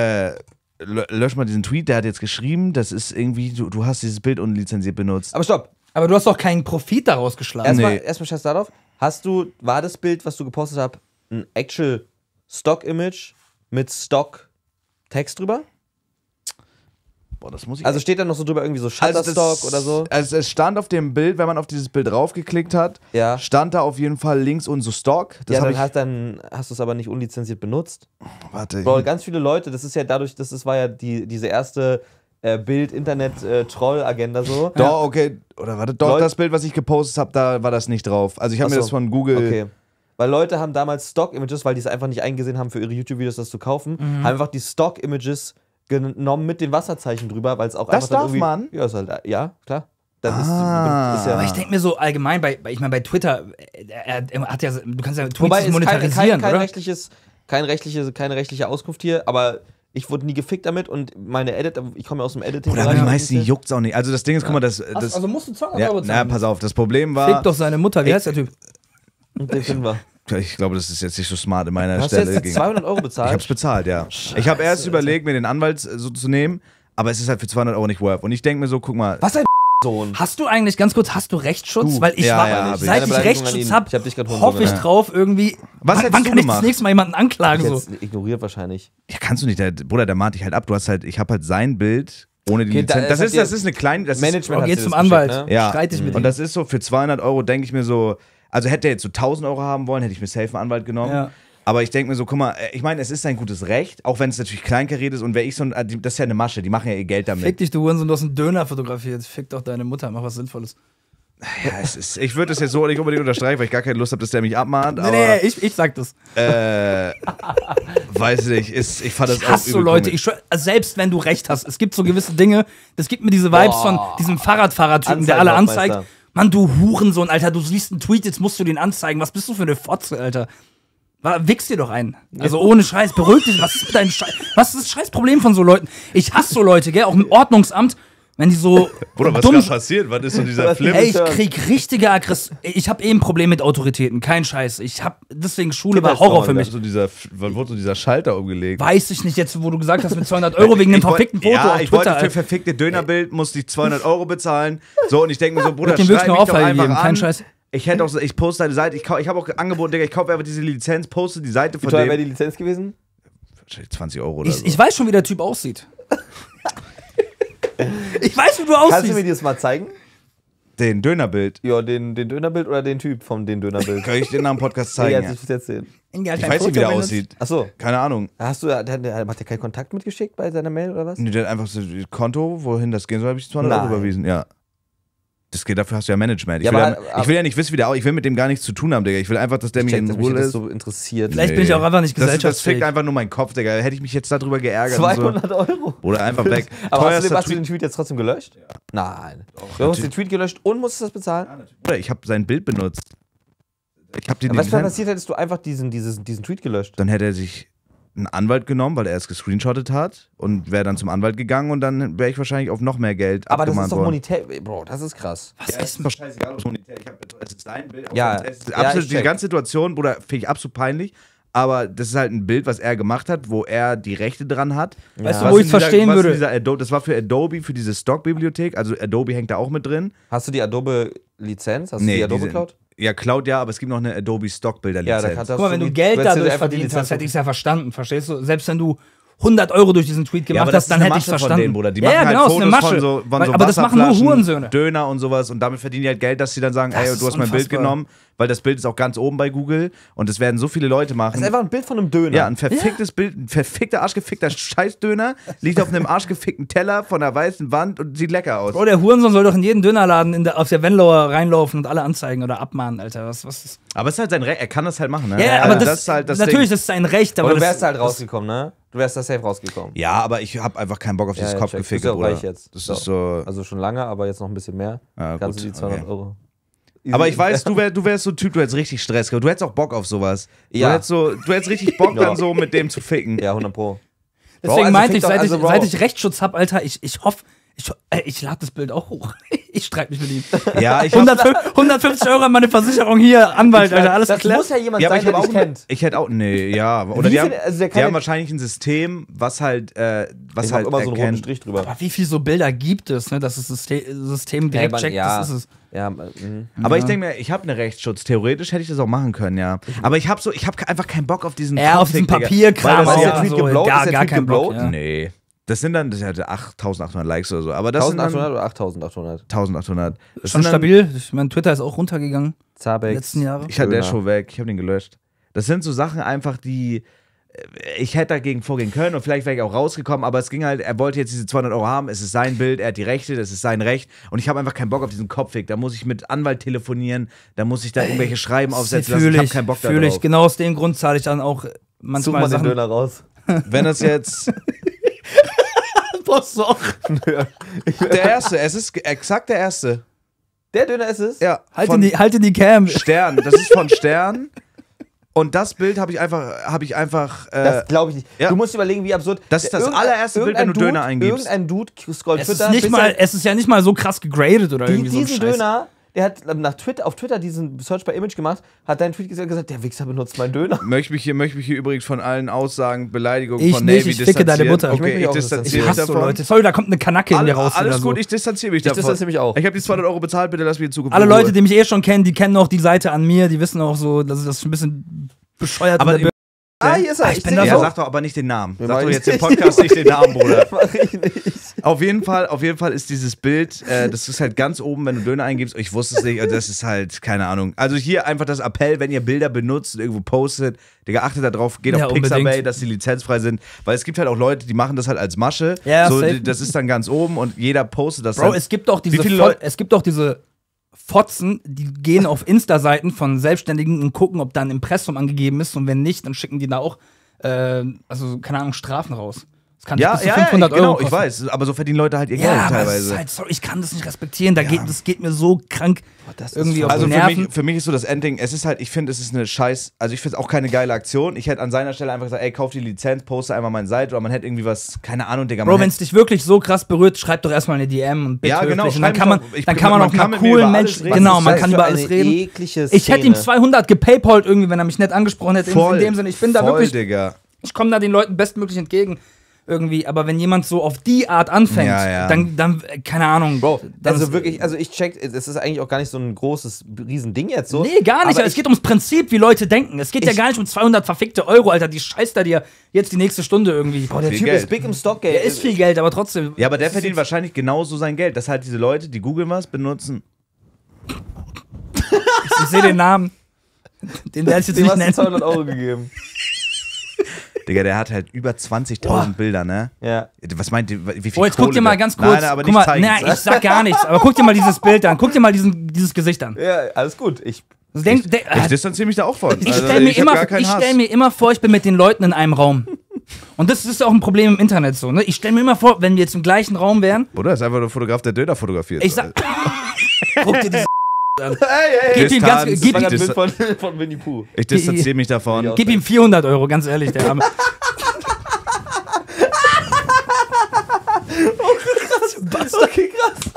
lösch mal diesen Tweet, der hat jetzt geschrieben, das ist irgendwie, du hast dieses Bild unlizenziert benutzt. Aber stopp. Aber du hast doch keinen Profit daraus geschlagen. Nee. Erstmal scheiß darauf. War das Bild, was du gepostet hast, ein actual Stock-Image mit Stock-Text drüber? Boah, das muss ich Also steht da noch so drüber irgendwie so Shutterstock oder so? Also es stand auf dem Bild, wenn man auf dieses Bild raufgeklickt hat, Ja. stand da auf jeden Fall links unten so Stock. Das Ja, hab dann hast du es aber nicht unlizenziert benutzt. Warte. Bro, ganz viele Leute, das ist ja dadurch, das war ja diese erste Bild-Internet-Troll-Agenda so. Doch, okay. Oder warte, doch, Leute- das Bild, was ich gepostet habe, da war das nicht drauf. Also ich habe Ach mir so. das von Google. Okay. Weil Leute haben damals Stock-Images, weil die es einfach nicht eingesehen haben, für ihre YouTube-Videos das zu kaufen, haben einfach die Stock-Images genommen mit den Wasserzeichen drüber, weil es auch Das einfach dann darf irgendwie... man? Ja, ist halt, ja, klar. Das ist ja... Aber ich denke mir so allgemein, ich meine, bei Twitter, er hat ja, du kannst ja Wobei Tweets ist monetarisieren, oder? keine rechtliche Auskunft hier, aber ich wurde nie gefickt damit und meine ich komme ja aus dem Editing. Oder aber die meisten juckt's auch nicht. Also das Ding ist, guck mal, das Also musst du 200 ja, Euro na, zahlen. pass auf, das Problem war, Fick doch seine Mutter, wie heißt der Typ? Den finden wir. ich glaube, das ist jetzt nicht so smart in meiner Hast du Stelle. jetzt 200 Euro Ich bezahlt? hab's bezahlt, ja. Ich habe erst überlegt, mir den Anwalt so zu nehmen, aber es ist halt für 200 Euro nicht worth. Und ich denke mir so, guck mal, Was ein Sohn? Hast du eigentlich, ganz kurz, hast du Rechtsschutz? Du. Weil ich Ja, war, ja, hab ich. seit Keine ich Beleidigung an Rechtsschutz ihn. habe, Ich hab dich grad Hurensohn hoffe ich genannt. drauf irgendwie, Was hättest wann du kann ich das gemacht? nächste Mal jemanden anklagen? So? Jetzt ignoriert wahrscheinlich. ja, kannst du nicht, der Bruder, der mahnt dich halt ab. Du hast halt, ich habe halt sein Bild ohne die Okay, Lizenz. das hat Das ist eine kleine, das Management Oh, hat geh dir zum das Anwalt. geschickt, ne? ja. Streit dich mit Und ihm. das ist so, für 200 Euro denke ich mir so, also hätte er jetzt so 1000 Euro haben wollen, hätte ich mir safe einen Anwalt genommen. Ja. Aber ich denke mir so, guck mal, ich meine, es ist ein gutes Recht, auch wenn es natürlich kleinkariert ist und wäre ich so ein, das ist ja eine Masche, die machen ja ihr Geld damit. Fick dich, du Hurensohn, du hast einen Döner fotografiert. Fick doch deine Mutter, mach was Sinnvolles. Ja, ich würde das jetzt so nicht unbedingt unterstreichen, weil ich gar keine Lust habe, dass der mich abmahnt, aber Nee, ich sag das. weiß nicht, ich fand das Ich auch hasse so übel Leute, komisch. also selbst wenn du recht hast, es gibt so gewisse Dinge, das gibt mir diese Vibes von diesem Fahrradfahrertypen, der alle anzeigt. Anzeigenhauptmeister. Mann, du Hurensohn, Alter, du siehst einen Tweet, jetzt musst du den anzeigen. Was bist du für eine Fotze, Alter? Wichst dir doch ein. Also ohne Scheiß, beruhig dich. Was ist mit deinem Scheiß? Was ist das Scheißproblem von so Leuten? Ich hasse so Leute, gell? Auch im Ordnungsamt, wenn die so. Bruder, was ist gerade passiert? Was ist so dieser Flip? Ey, ich krieg richtige Aggression. Ich habe ein Problem mit Autoritäten, kein Scheiß. Deswegen Schule war Horror für mich. Wann wurde so dieser Schalter umgelegt? Weiß ich nicht, jetzt wo du gesagt hast mit 200 € wegen dem verfickten Foto auf ich Twitter. wollte für verfickte Dönerbild, musste ich 200 € bezahlen. So, und ich denke mir so, Bruder, Ich hab dem schreib wirklich mich doch eine Ohrfeige einfach gegeben, an. kein Scheiß. Ich poste eine Seite, ich habe auch angeboten, Digga, ich kaufe einfach diese Lizenz, poste die Seite von Wie teuer dem. wäre die Lizenz gewesen? Wahrscheinlich 20 € oder so. Ich weiß schon, wie der Typ aussieht. Ich weiß, wie du aussiehst. Kannst du mir das mal zeigen? Den Dönerbild. Ja, den Dönerbild oder den Typ von den Dönerbild? Kann ich dir nach dem Podcast Nee, zeigen? hat sich bis jetzt sehen. Ich weiß nicht, wie der aussieht. Achso. Keine Ahnung. Hat der keinen Kontakt mitgeschickt bei seiner Mail oder was? Nee, der hat einfach so ein Konto, wohin das gehen soll, habe ich 200 € Nein. überwiesen. Ja. Das geht, dafür hast du ja Management. Ich, Ja, will ja nicht wissen, wie der aussieht. Ich will mit dem gar nichts zu tun haben, Digga. Ich will einfach, dass der mich in Ruhe das lässt. so interessiert. Vielleicht bin ich auch einfach nicht Das gesellschaftsfähig. fickt einfach nur meinen Kopf, Digga. Hätte ich mich jetzt darüber geärgert. 200 und so. €? Oder einfach weg. Aber hast du Teuerster den Tweet jetzt trotzdem gelöscht? Ja. Nein. Du hast den Tweet gelöscht und musstest das bezahlen? Bruder, ich habe sein Bild benutzt. Ich habe die Was wäre Lizenz. passiert, hättest du einfach diesen Tweet gelöscht? Dann hätte er sich einen Anwalt genommen, weil er es gescreenshottet hat und wäre dann zum Anwalt gegangen und dann wäre ich wahrscheinlich auf noch mehr Geld Aber das ist abgemahnt doch worden. monetär. Bro, das ist krass. Was Ja, ist ist doch scheißegal, ob es monetär es ist sein Bild. Ja, Es ist ja, absolut, ich die check. ganze Situation, Bruder, finde ich absolut peinlich. Aber das ist halt ein Bild, was er gemacht hat, wo er die Rechte dran hat. Weißt Ja. du, wo ich es verstehen was in würde? dieser Adobe, das war für Adobe, für diese Stock-Bibliothek. Also Adobe hängt da auch mit drin. Hast du die Adobe-Lizenz? Hast du die Adobe Cloud? Ja, Cloud ja, aber es gibt noch eine Adobe Ja, Stock-Bilder-Lizenz. da kannst Guck mal, wenn du die- Geld kannst du dir dadurch einfach die verdient Lizenz hast, hätte ich es ja verstanden, verstehst du? Selbst wenn du 100 € durch diesen Tweet Ja, gemacht aber das hast, dann ist hätte eine ich es Masche von verstanden. denen, Bruder. Die ja, machen ja, halt genau, ist eine Fotos Masche. von so Aber das machen nur Wasserflaschen, Hurensöhne. Döner und sowas und damit verdienen die halt Geld, dass sie dann sagen, Das ey, ist du hast mein Bild unfassbar. genommen, weil das Bild ist auch ganz oben bei Google und das werden so viele Leute machen. Das ist einfach ein Bild von einem Döner. Ja, ein verficktes Bild, ein verfickter, arschgefickter Scheißdöner liegt auf einem arschgefickten Teller von einer weißen Wand und sieht lecker aus. Bro, der Hurensohn soll doch in jeden Dönerladen auf der Venloer reinlaufen und alle anzeigen oder abmahnen, Alter. Was ist? Aber es ist halt sein Recht, er kann das halt machen, ne? Ja, aber das ist halt das natürlich, Ding. das ist sein Recht, aber Aber du das, wärst halt rausgekommen, ne? Du wärst da safe rausgekommen. Ja, aber ich habe einfach keinen Bock auf dieses check. Kopfgeficke, Bist du auch Bruder. reich jetzt. Das So. ist so. Also schon lange, aber jetzt noch ein bisschen mehr. Ja, Kannst gut, du die 200 okay. €. Aber ich weiß, du wärst so ein Typ, du hättest richtig Stress gehabt. Du hättest auch Bock auf sowas. Ja. Du hättest richtig Bock, Ja. dann so mit dem zu ficken. Ja, 100 Pro. deswegen also meinte fick ich, doch- seit, also, ich, Bro. seit ich Rechtsschutz hab, Alter, ich hoffe, ich lade das Bild auch hoch. Ich streite mich mit ihm. Ja, ich 150 € an meine Versicherung hier, Anwalt, Alter, alles das geklärt. muss ja jemand Ja, aber sein, ich der habe dich auch. kennt. Ich hätte auch. Nee, ja. Oder Wie die haben, viel- also der kann die ja- haben wahrscheinlich ein System, was halt. Was Ich halt hab immer so einen roten erkennt. Strich drüber. Aber wie viele so Bilder gibt es, ne, dass das System direkt checkt, das ist es. Ja, Aber ich denke mir, ich habe einen Rechtsschutz. Theoretisch hätte ich das auch machen können, ja. Aber ich habe einfach keinen Bock auf diesen. Ja, auf diesen Conflict, Digga. Papierkram. Weil das ist ja, der Tweet so, geblowt? gar Ist der gar Tweet kein Bock. geblowt? Ja. Nee. Das sind dann, das hatte 8.800 Likes oder so. Aber das sind 1800 dann oder 8800? 1.800. Das Schon sind dann, stabil. Ich meine, Twitter ist auch runtergegangen die Zabex. letzten Jahre. Ich hatte der Döner. schon weg. Ich habe den gelöscht. Das sind so Sachen einfach, die. Ich hätte dagegen vorgehen können und vielleicht wäre ich auch rausgekommen, aber es ging halt, er wollte jetzt diese 200 € haben, es ist sein Bild, er hat die Rechte, das ist sein Recht und ich habe einfach keinen Bock auf diesen Kopfweg. Da muss ich mit Anwalt telefonieren, da muss ich da irgendwelche Schreiben aufsetzen lassen, ich habe keinen Bock Fühl ich. darauf. Genau aus dem Grund zahle ich dann auch Such manchmal mal den Sachen. Döner raus. Wenn das jetzt Brauchst du auch. der Erste, es ist exakt der Erste. Der Döner ist es? Ja, Halt von in die Cam. Stern, das ist von Stern und das Bild habe ich einfach Das glaube ich nicht. ja. Du musst überlegen, wie absurd. Das ist das allererste Bild, wenn du Döner eingibst. Irgendein Dude scrollt Es ist, Twitter. nicht mal, es ist ja nicht mal so krass gegradet oder irgendwie so ein diesen Scheiß. Döner, der hat auf Twitter diesen Search by Image gemacht, hat deinen Tweet gesagt, der Wichser benutzt meinen Döner. möchte mich hier übrigens von allen Aussagen, Beleidigungen Ich von nicht, Navy ich ficke deine distanzieren. Mutter. Ich möchte Okay, mich ich auch distanziere Ich mich hasse so davon. Leute. Sorry, da kommt eine Kanacke in mir raus Alles oder gut, so. ich distanziere mich davon. distanziere mich auch. Ich habe die 200 € bezahlt, bitte lass mich in Zukunft Alle in Ruhe. Leute, die mich eh schon kennen, die kennen auch die Seite an mir, die wissen auch so, dass das ein bisschen bescheuert Aber in der Hier ist er. Ich bin seh da ihn. Ja, so- sag doch aber nicht den Namen. Sag meinen doch jetzt im nicht. Podcast nicht den Namen, Bruder. Mach ich nicht. Auf jeden Fall ist dieses Bild, das ist halt ganz oben, wenn du Döner eingibst. Ich wusste es nicht, das ist halt, keine Ahnung. Also hier einfach das Appell, wenn ihr Bilder benutzt und irgendwo postet, Digga, achtet da drauf, geht Ja, auf Pixabay, unbedingt. dass die lizenzfrei sind. Weil es gibt halt auch Leute, die machen das halt als Masche. Ja, so, safe. das ist dann ganz oben und jeder postet das Bro, dann. es gibt doch diese viele Leute- Fotzen, die gehen auf Insta-Seiten von Selbstständigen und gucken, ob da ein Impressum angegeben ist und wenn nicht, dann schicken die da auch, also keine Ahnung, Strafen raus. Das kann bis zu 500 genau, Euro kosten. ich weiß. Aber so verdienen Leute halt ihr Geld Ja, aber teilweise. das ist halt, sorry, ich kann das nicht respektieren. Das geht mir so krank das ist irgendwie auf Also die für Nerven. mich ist so das Endding, es ist halt, ich finde, es ist eine Scheiß, also ich finde es auch keine geile Aktion. Ich hätte an seiner Stelle einfach gesagt, ey, kauf die Lizenz, poste einmal meine Seite oder man hätte irgendwie was, keine Ahnung, Digga. Bro, wenn es dich wirklich so krass berührt, schreib doch erstmal eine DM und bitte Ja, genau, höflich. Und dann schreib kann man, mich doch. dann kann man auch man mit kann mit mir coolen über alles Menschen, reden. genau, Was man ist kann das über für alles eine reden. eklige Ich hätte ihm Szene? 200 gepaypalt irgendwie, wenn er mich nett angesprochen hätte. Voll, in dem Sinne, ich bin da voll, wirklich, Digga. ich komme da den Leuten bestmöglich entgegen. Irgendwie, aber wenn jemand so auf die Art anfängt, Ja. dann keine Ahnung. Bro, dann also ist- wirklich, also ich check, es ist eigentlich auch gar nicht so ein großes Riesending jetzt so. Nee, gar nicht. aber Es geht ums Prinzip, wie Leute denken. Es geht ja gar nicht um 200 verfickte Euro, Alter. Die scheißt da dir jetzt die nächste Stunde irgendwie. Boah, der Viel Typ Geld. ist big im Stockgeld. Der ist viel Geld, aber trotzdem. Ja, aber der verdient wahrscheinlich genauso sein Geld. Das halt diese Leute, die googeln was, benutzen. Ich sehe den Namen. Den werde ich jetzt Dem nicht hast du nennen. 200 Euro gegeben. Digga, der hat halt über 20.000 Boah. Bilder, ne? Ja. Was meint ihr, wie viel Oh, jetzt guck Kohle dir mal der- ganz kurz. Nein, aber guck nicht mal, zeigen. ich sag gar nichts, aber guck dir mal dieses Bild an. Guck dir mal dieses Gesicht an. Ja, alles gut. Ich Ich distanziere mich da auch von. Also, stelle mir, ich hab gar keinen Hass. stell mir immer vor, ich bin mit den Leuten in einem Raum. Und das ist auch ein Problem im Internet so, ne? Ich stelle mir immer vor, wenn wir jetzt im gleichen Raum wären, Oder ist einfach nur ein Fotograf, der Döner fotografiert. ich sag. Guck dir diese an. Hey, Gib ihm ganz, Distanz. gib, Das war Dis- gerade ein Bild von Winnie Pooh. Ich distanziere mich davon. Ja. gib ihm 400 Euro, ganz ehrlich, der Arme. Okay, krass.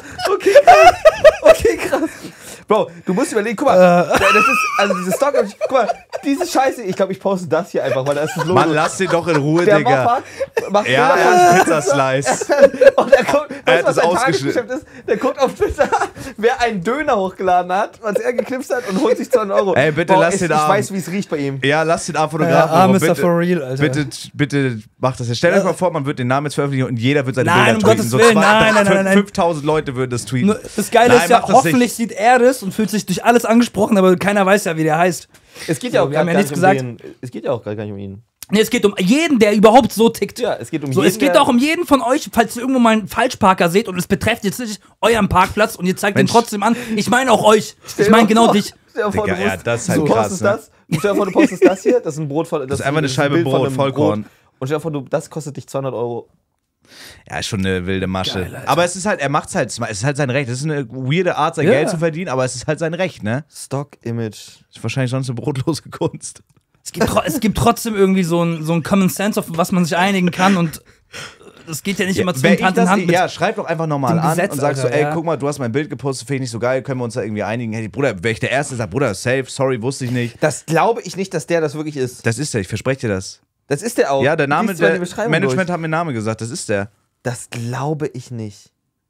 Okay, krass. Bro, du musst überlegen, guck mal, das ist, also diese Stock, guck mal, diese Scheiße, ich glaube, ich poste das hier einfach, weil da ist das Logo. Mann, lass den doch in Ruhe, der Digga. Mopper macht Ja, Bilder er hat Pizzaslice. und er guckt, Er hat weißt du, was das sein ausgeschnitten. Tagesgeschäft ist? Der guckt auf Twitter, wer einen Döner hochgeladen hat, was er geknipst hat und holt sich 200 Euro. Ey, bitte Bro, lass ich, den Ich Arm. weiß, wie es riecht bei ihm. Ja, lass den Fotografen. Arm ist bitte, da for real, Alter. bitte mach das. Stellt euch mal vor, man wird den Namen jetzt veröffentlichen und jeder wird seine Nein, Bilder um tweeten. Gottes Willen, nein, 5000 Leute würden das tweeten. Nur das Geile Nein, ist ja, mach das hoffentlich nicht. sieht er das und fühlt sich durch alles angesprochen, aber keiner weiß ja, wie der heißt. Es geht ja So, auch wir haben gar ja nicht nichts um gesagt. den. Es geht ja auch gar nicht um ihn. Nee, es geht um jeden, der überhaupt so tickt. Ja, es geht um So, jeden. es geht auch um jeden von euch, falls ihr irgendwo mal einen Falschparker seht und es betrifft jetzt nicht euren Parkplatz und ihr zeigt den Mensch. trotzdem an. Ich meine auch euch. Ich meine genau dich. Stell dir vor, Digga, du ja, musst- das ist halt du krass, postest ne? das. Stell dir vor, du postest das hier, das ist ein Brot von. Das ist einfach eine Scheibe Bild von Brot, einem Vollkorn. Und stell dir vor, das kostet dich 200 Euro. Ja, ist schon eine wilde Masche. Geil, Alter. aber es ist halt, er macht's halt, es ist halt sein Recht. Es ist eine weirde Art, sein Ja. Geld zu verdienen, aber es ist halt sein Recht, ne? Stock-Image. Ist wahrscheinlich sonst eine brotlose Kunst. Es gibt trotzdem irgendwie so ein Common Sense, auf was man sich einigen kann und es geht ja nicht immer Wer zwingend ich Hand in das, Hand mit. ja, schreib doch einfach nochmal dem an Gesetz, und sag so, Alter, ey, ja. guck mal, du hast mein Bild gepostet, finde ich nicht so geil, können wir uns da irgendwie einigen? Hey, Bruder, wäre ich der Erste, der sagt, Bruder, safe, sorry, wusste ich nicht. Das glaube ich nicht, dass der das wirklich ist. Das ist der, ich verspreche dir das. Das ist der auch. Ja, der Name, Liest du mal die der Beschreibung Management durch. hat mir den Namen gesagt, das ist der. Das glaube ich nicht.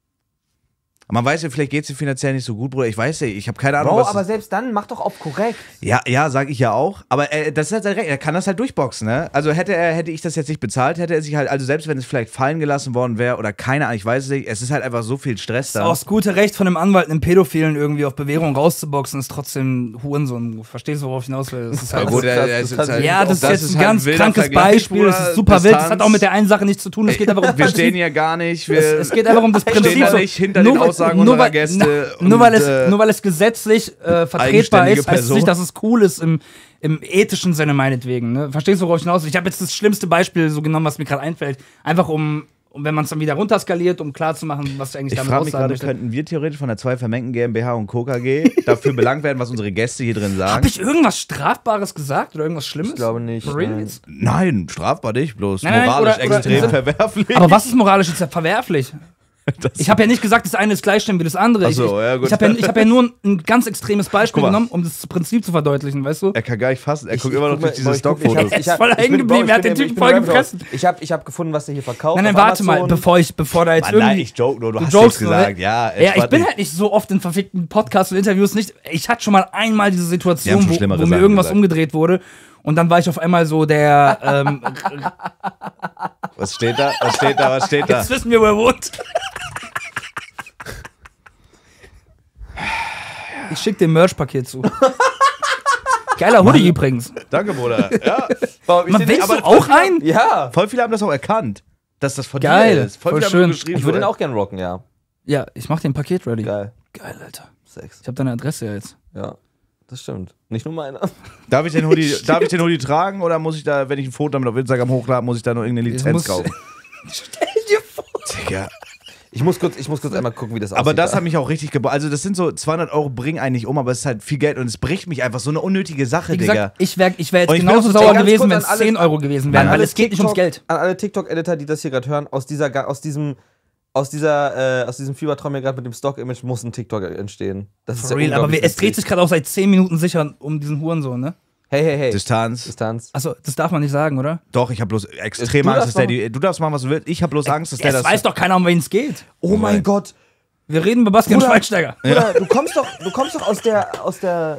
Man weiß ja, vielleicht geht es dir finanziell nicht so gut, Bruder. Ich weiß ja, ich habe keine Ahnung, Bro, was. aber selbst dann mach doch auf korrekt. Ja, sag ich ja auch. Aber das ist halt sein Recht. Er kann das halt durchboxen, ne? Also hätte ich das jetzt nicht bezahlt, hätte er sich halt, also selbst wenn es vielleicht fallen gelassen worden wäre oder keine Ahnung, ich weiß es nicht, es ist halt einfach so viel Stress Auch da. das gute Recht von einem Anwalt, einen Pädophilen irgendwie auf Bewährung rauszuboxen, ist trotzdem Hurensohn. Verstehst du, worauf ich hinaus will? Das ist halt Ja, gut, das er ist ist krass, jetzt halt, ja, das ist jetzt ein halt ganz wilder krankes Vergleich, Beispiel. Das Bruder. ist super wild. Das hat Distanz. auch mit der einen Sache nichts zu tun. Es geht einfach um Wir stehen hier gar nicht, wir es geht einfach um das stehen Prinzip. da so, nicht hinter nur den weil- Aussagen nur unserer weil- Gäste. Nur und, weil es gesetzlich vertretbar eigenständige ist, heißt es Person. nicht, dass es cool ist im ethischen Sinne meinetwegen. Ne? Verstehst du, worauf ich hinaus will? Ich habe jetzt das schlimmste Beispiel so genommen, was mir gerade einfällt. Einfach um wenn man es dann wieder runterskaliert, um klarzumachen, was ich eigentlich Ich damit frage mich aussagen gerade, möchte. könnten wir theoretisch von der 2 Vermengten GmbH und Co. KG dafür belangt werden, was unsere Gäste hier drin sagen? Habe ich irgendwas Strafbares gesagt oder irgendwas Schlimmes? Ich glaube nicht. For real nein. jetzt? Nein, strafbar nicht, bloß Nein, moralisch oder- extrem ja. verwerflich. Aber was ist moralisch jetzt verwerflich? Ich habe ja nicht gesagt, das eine ist gleichstellen wie das andere. Ach so, ja, gut. Ich habe ja nur ein ganz extremes Beispiel Guck mal. genommen, um das Prinzip zu verdeutlichen, weißt du? Er kann gar nicht fassen, er guckt Ich immer noch guck mal, durch diese Bro, ich guck- Stockfotos. Er ist voll hängen geblieben, er hat den Typen voll gefressen. Ich hab gefunden, was der hier verkauft. Nein, auf warte mal, Amazon. bevor da jetzt Mann, irgendwie... nein, ich joke nur, du hast jokest nichts nur, gesagt. ne? Ja, Ja, ich entspannt bin dich. halt nicht so oft in verfickten Podcasts und Interviews nicht. Ich hatte schon mal einmal diese Wir haben Situation, schon wo schlimmere mir Sachen irgendwas gesagt. umgedreht wurde. Und dann war ich auf einmal so der... Was steht da? Was steht da? Was steht da? Jetzt wissen wir, wo er wohnt. Ich schick dir ein Merch-Paket zu. Geiler Hoodie übrigens. Danke, Bruder. Ja. Warum, ich Man, seh willst nicht- du auch einen? Ja. Voll viele haben das auch erkannt, dass das von Geil, dir ist. voll viele schön. haben nur geschrieben, Ich würde den so, auch gern rocken, ja. Ja, ich mach dir ein Paket ready. Geil. Geil, Alter. Sex. Ich habe deine Adresse ja jetzt. Ja. Das stimmt. Nicht nur meine. Darf ich den Hoodie tragen oder muss ich da, wenn ich ein Foto damit auf Instagram hochlade, muss ich da nur irgendeine Lizenz muss- kaufen? Stell dir vor. Digga. Ich muss kurz einmal gucken, wie das aussieht. Aber das hat mich auch richtig also das sind so 200 Euro bringen eigentlich aber es ist halt viel Geld und es bricht mich einfach, so eine unnötige Sache, Wie Digga. gesagt, ich wär jetzt Und ich bin genauso auch so sauer ganz gewesen, kurz wenn an es alle- 10 Euro gewesen wären, weil alle es geht nicht ums Geld. An alle TikTok-Editor, die das hier gerade hören, aus diesem Fiebertraum hier gerade mit dem Stock-Image muss ein TikTok entstehen. Das ist For ja real, aber unglaublich es dreht witzig. sich gerade auch seit 10 Minuten sicher um diesen Hurensohn, ne? Hey. Distanz. Achso, das darf man nicht sagen, oder? Doch, ich habe bloß extreme Du Angst, dass darfst du darfst machen, was du willst. Ich habe bloß Angst, dass der Es das... weiß doch keiner, um wen es geht. Oh mein Nein. Gott. Wir reden über Bastian Bruder. Schweinsteiger. Bruder, du kommst doch aus der.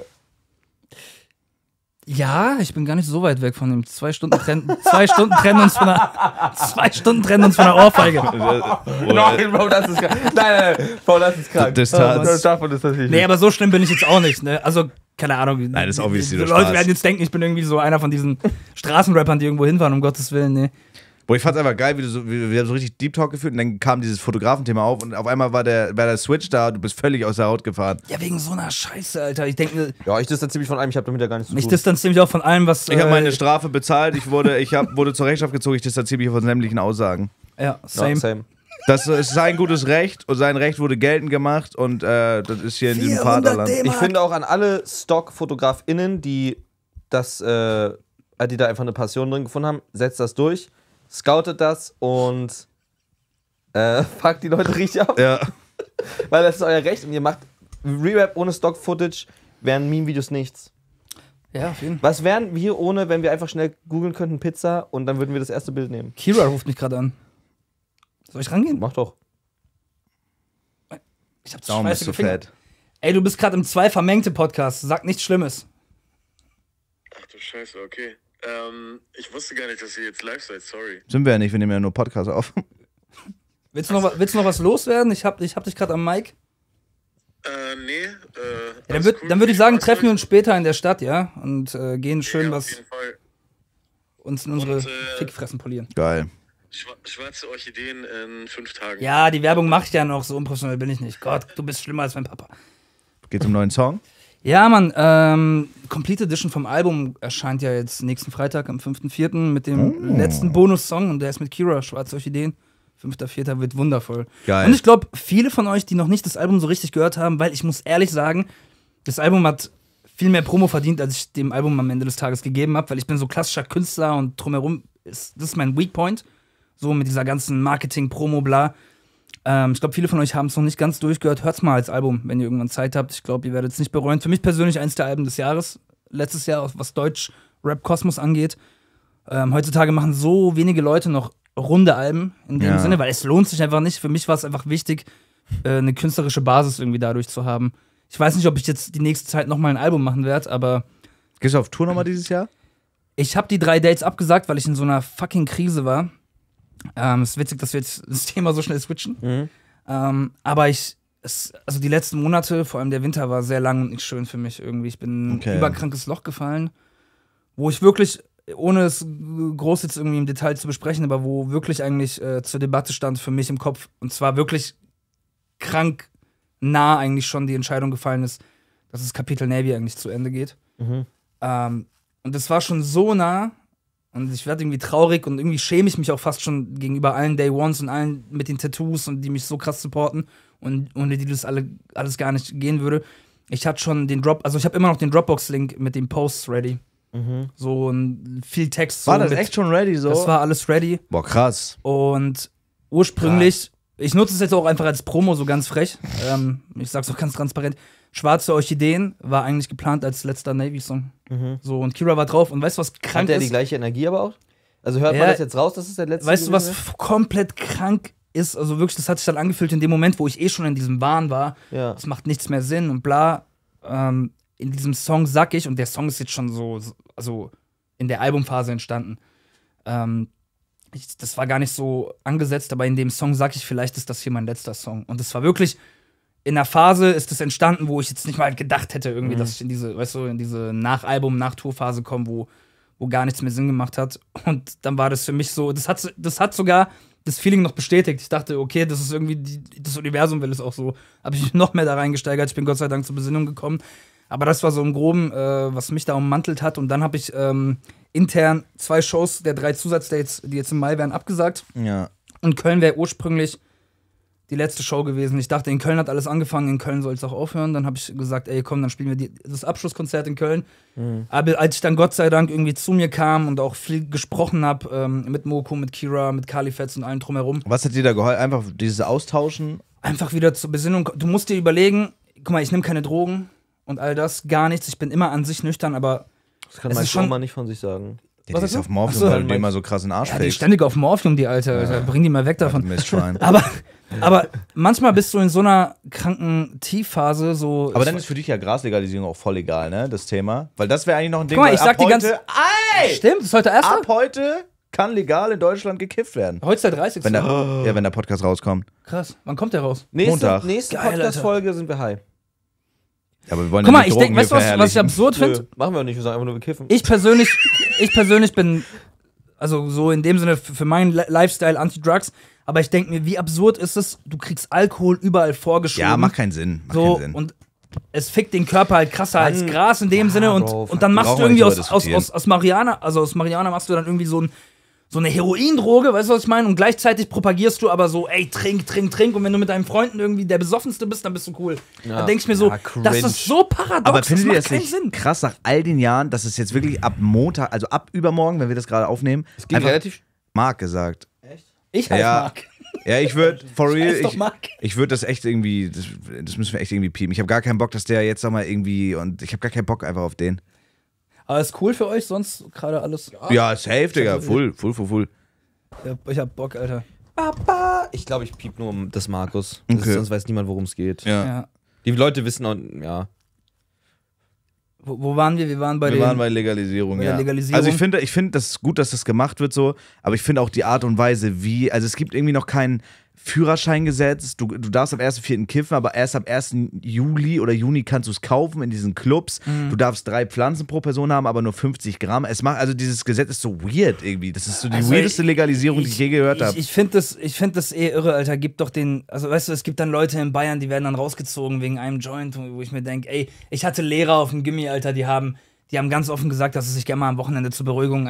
Ja, ich bin gar nicht so weit weg von dem. 2 Stunden trennen uns von einer Ohrfeige. Nein, Bro, das ist krank. Nein, Bro, das ist krank. Distanz. Davon ist natürlich Nee, aber so schlimm bin ich jetzt auch nicht, ne? Also, keine Ahnung. Nein, das ist obviously die nur Leute Spaß. werden jetzt denken, ich bin irgendwie so einer von diesen Straßenrappern, die irgendwo hinfahren, um Gottes Willen, ne? Boah, ich fand's einfach geil, wir haben so richtig Deep Talk geführt und dann kam dieses Fotografenthema auf und auf einmal war der Switch da, du bist völlig aus der Haut gefahren. Ja, wegen so einer Scheiße, Alter. Ich denke, Ja, ich distanziere mich von allem, ich habe damit ja gar nichts zu ich tun. distanziere mich auch von allem, was. Ich habe meine Strafe bezahlt, wurde zur Rechenschaft gezogen, ich distanziere mich von sämtlichen Aussagen. Ja, same. Same. Das ist sein gutes Recht und sein Recht wurde geltend gemacht und das ist hier in diesem 400 Vaterland. D-Mark. Ich finde auch an alle StockfotografInnen, die da einfach eine Passion drin gefunden haben, setzt das durch, scoutet das und fuckt die Leute richtig ab. Ja. Weil das ist euer Recht und ihr macht Re-Rap ohne Stock-Footage, wären Meme-Videos nichts. Ja, auf jeden Fall. Was wären wir ohne, wenn wir einfach schnell googeln könnten, Pizza und dann würden wir das erste Bild nehmen? Kira ruft mich gerade an. Soll ich rangehen? Mach doch. Ich hab's Daumen ist scheiße zu gefingert. fett. Ey, du bist gerade im 2 vermengte Podcast. Sag nichts Schlimmes. Ach du Scheiße, okay. Ich wusste gar nicht, dass ihr jetzt live seid, sorry. Sind wir ja nicht, wir nehmen ja nur Podcast auf. Willst du noch was loswerden? Ich hab dich gerade am Mic. Nee. Ja, dann würde ich sagen, treffen wir uns später in der Stadt, ja? Und gehen schön Auf was jeden Fall. uns in unsere Und, Fickfressen polieren. Geil. Schwarze Orchideen in 5 Tagen. Ja, die Werbung mache ich ja noch, so unprofessionell bin ich nicht. Gott, du bist schlimmer als mein Papa. Geht's um einen neuen Song? Ja, Mann, Complete Edition vom Album erscheint ja jetzt nächsten Freitag am 5.4. mit dem letzten Bonussong und der ist mit Kira, Schwarze Orchideen. 5.4. wird wundervoll. Geil. Und ich glaube, viele von euch, die noch nicht das Album so richtig gehört haben, weil ich muss ehrlich sagen, das Album hat viel mehr Promo verdient, als ich dem Album am Ende des Tages gegeben habe, weil ich bin so klassischer Künstler und drumherum das ist mein Weak Point. So mit dieser ganzen Marketing, Promo, bla. Ich glaube, viele von euch haben es noch nicht ganz durchgehört. Hört's mal als Album, wenn ihr irgendwann Zeit habt. Ich glaube, ihr werdet es nicht bereuen. Für mich persönlich eins der Alben des Jahres. Letztes Jahr, was Deutsch-Rap-Kosmos angeht. Heutzutage machen so wenige Leute noch runde Alben in dem Sinne, weil es lohnt sich einfach nicht. Für mich war es einfach wichtig, eine künstlerische Basis irgendwie dadurch zu haben. Ich weiß nicht, ob ich jetzt die nächste Zeit nochmal ein Album machen werde, aber Gehst du auf Tour nochmal dieses Jahr? ich habe die 3 Dates abgesagt, weil ich in so einer fucking Krise war. Es ist witzig, dass wir jetzt das Thema so schnell switchen. Aber also die letzten Monate, vor allem der Winter, war sehr lang und nicht schön für mich irgendwie. Ich bin in ein überkrankes Loch gefallen, wo ich wirklich, ohne es groß jetzt irgendwie im Detail zu besprechen, aber wo wirklich eigentlich zur Debatte stand für mich im Kopf. Und zwar wirklich krank nah eigentlich schon die Entscheidung gefallen ist, dass das Kapitel Navy eigentlich zu Ende geht. Und das war schon so nah. Und ich werde irgendwie traurig und irgendwie schäme ich mich auch fast schon gegenüber allen Day Ones und allen mit den Tattoos und die mich so krass supporten und ohne die das alles gar nicht gehen würde. Ich hatte schon ich habe immer noch den Dropbox-Link mit den Posts ready. So und viel Text. War so das echt schon ready so? Das war alles ready. Boah, krass. Und ursprünglich, ich nutze es jetzt auch einfach als Promo, so ganz frech. Ich sag's auch ganz transparent. Schwarze Orchideen war eigentlich geplant als letzter Navy-Song. So, und Kira war drauf. Und weißt du, was krank Hat der ist? die gleiche Energie aber auch? Also hört man Ja. das jetzt raus, dass es der letzte Weißt du, was gewesen komplett krank ist? Also wirklich, das hat sich dann angefühlt in dem Moment, wo ich eh schon in diesem Wahn war. Ja. Es macht nichts mehr Sinn und bla. In diesem Song sag ich, und der Song ist jetzt schon also in der Albumphase entstanden. Das war gar nicht so angesetzt, aber in dem Song sag ich, vielleicht ist das hier mein letzter Song. Und das war wirklich, in der Phase ist das entstanden, wo ich jetzt nicht mal gedacht hätte, irgendwie, dass ich in diese, weißt du, in diese Nach-Album-, Nach-Tour-Phase komme, wo gar nichts mehr Sinn gemacht hat. Und dann war das für mich so, das hat sogar das Feeling noch bestätigt. Ich dachte, okay, das ist irgendwie, das Universum will es auch so. Habe ich mich noch mehr da reingesteigert. Ich bin Gott sei Dank zur Besinnung gekommen. Aber das war so im Groben, was mich da ummantelt hat. Und dann habe ich intern 2 Shows der 3 Zusatzdates, die jetzt im Mai werden, abgesagt. Ja. Und Köln wäre ursprünglich die letzte Show gewesen. Ich dachte, in Köln hat alles angefangen, in Köln soll es auch aufhören. Dann habe ich gesagt, ey, komm, dann spielen wir das Abschlusskonzert in Köln. Aber als ich dann Gott sei Dank irgendwie zu mir kam und auch viel gesprochen habe, mit Moko, mit Kira, mit Kalifetz und allen drumherum. Was hat dir da geholfen? Einfach dieses Austauschen? Einfach wieder zur Besinnung. Du musst dir überlegen, guck mal, ich nehme keine Drogen und all das, gar nichts. Ich bin immer an sich nüchtern, aber Das kann Es mein ist schon- Oma nicht von sich sagen. Ja, Was die ist hast du? auf Morphium, Ach so. weil du dir immer so krass in den Arsch ja, die ist fällst. ständig auf Morphium, die Alte. Alter. Bring die mal weg davon. Mistschwein. Aber manchmal bist du in so einer kranken Tiefphase, so. Aber dann ist für dich ja Graslegalisierung auch voll egal, ne? Das Thema. Weil das wäre eigentlich noch ein Ding, Guck mal, weil ich sag ab die ganze- heute, ey, Stimmt, das ist heute der erste? ab heute kann legal in Deutschland gekifft werden. Heute ist der 30. Wenn der Podcast rauskommt. Krass. Wann kommt der raus? Montag. Nächste Geil, Podcast-Folge sind wir high. Ja, aber wir wollen Guck ja mal, nicht ich denke, Drogen weißt du, hier was ich verherrlichen. absurd Nö, finde? machen wir auch nicht, wir sagen einfach nur, wir kiffen. Ich persönlich bin, also so in dem Sinne für meinen Lifestyle Anti-Drugs, aber ich denke mir, wie absurd ist es, du kriegst Alkohol überall vorgeschoben. Ja, macht keinen Sinn. Macht so, keinen Sinn. und es fickt den Körper halt krasser als Mann, Gras in dem ja, Sinne Bro, und dann machst brauchen du irgendwie wir aus, nicht aus, drüber aus, aus Marihuana, also aus Marihuana machst du dann irgendwie so eine Heroindroge, weißt du, was ich meine? Und gleichzeitig propagierst du aber so, ey, trink. Und wenn du mit deinen Freunden irgendwie der Besoffenste bist, dann bist du cool. Ja. Da denk ich mir so, Ja, das cringe. ist so paradox, Aber das findet ihr macht das keinen nicht Sinn. krass nach all den Jahren, dass es jetzt wirklich ab Montag, also ab übermorgen, wenn wir das gerade aufnehmen, Es geht einfach relativ. Marc gesagt. Ich heiße Ja. Marc. Ja, ich würde, for real, Heißt doch Marc. ich würde das echt irgendwie, das müssen wir echt irgendwie piepen. Ich habe gar keinen Bock, dass der jetzt nochmal irgendwie, und ich habe gar keinen Bock einfach auf den. Aber ist cool für euch sonst gerade alles? Ja, safe, Digga, full. Ich hab Bock, Alter. Papa! Ich glaube, ich piep nur um das Markus. Das Okay. ist, sonst weiß niemand, worum es geht. Ja. Ja. Die Leute wissen auch, ja. Wo waren wir? Wir waren bei Wir waren bei Legalisierung, bei der ja. Legalisierung. Also ich finde das ist gut, dass das gemacht wird so, aber ich finde auch die Art und Weise, wie, also es gibt irgendwie noch kein Führerscheingesetz, du darfst am 1.4. kiffen, aber erst am 1. Juli oder Juni kannst du es kaufen in diesen Clubs. Du darfst 3 Pflanzen pro Person haben, aber nur 50 Gramm. Also dieses Gesetz ist so weird irgendwie. Das ist so die Also weirdeste Legalisierung, die ich je gehört habe. Ich finde das eh irre, Alter. Gibt doch also weißt du, es gibt dann Leute in Bayern, die werden dann rausgezogen wegen einem Joint, wo ich mir denke, ey, ich hatte Lehrer auf dem Gimmi, Alter, die haben ganz offen gesagt, dass sie sich gerne mal am Wochenende zur Beruhigung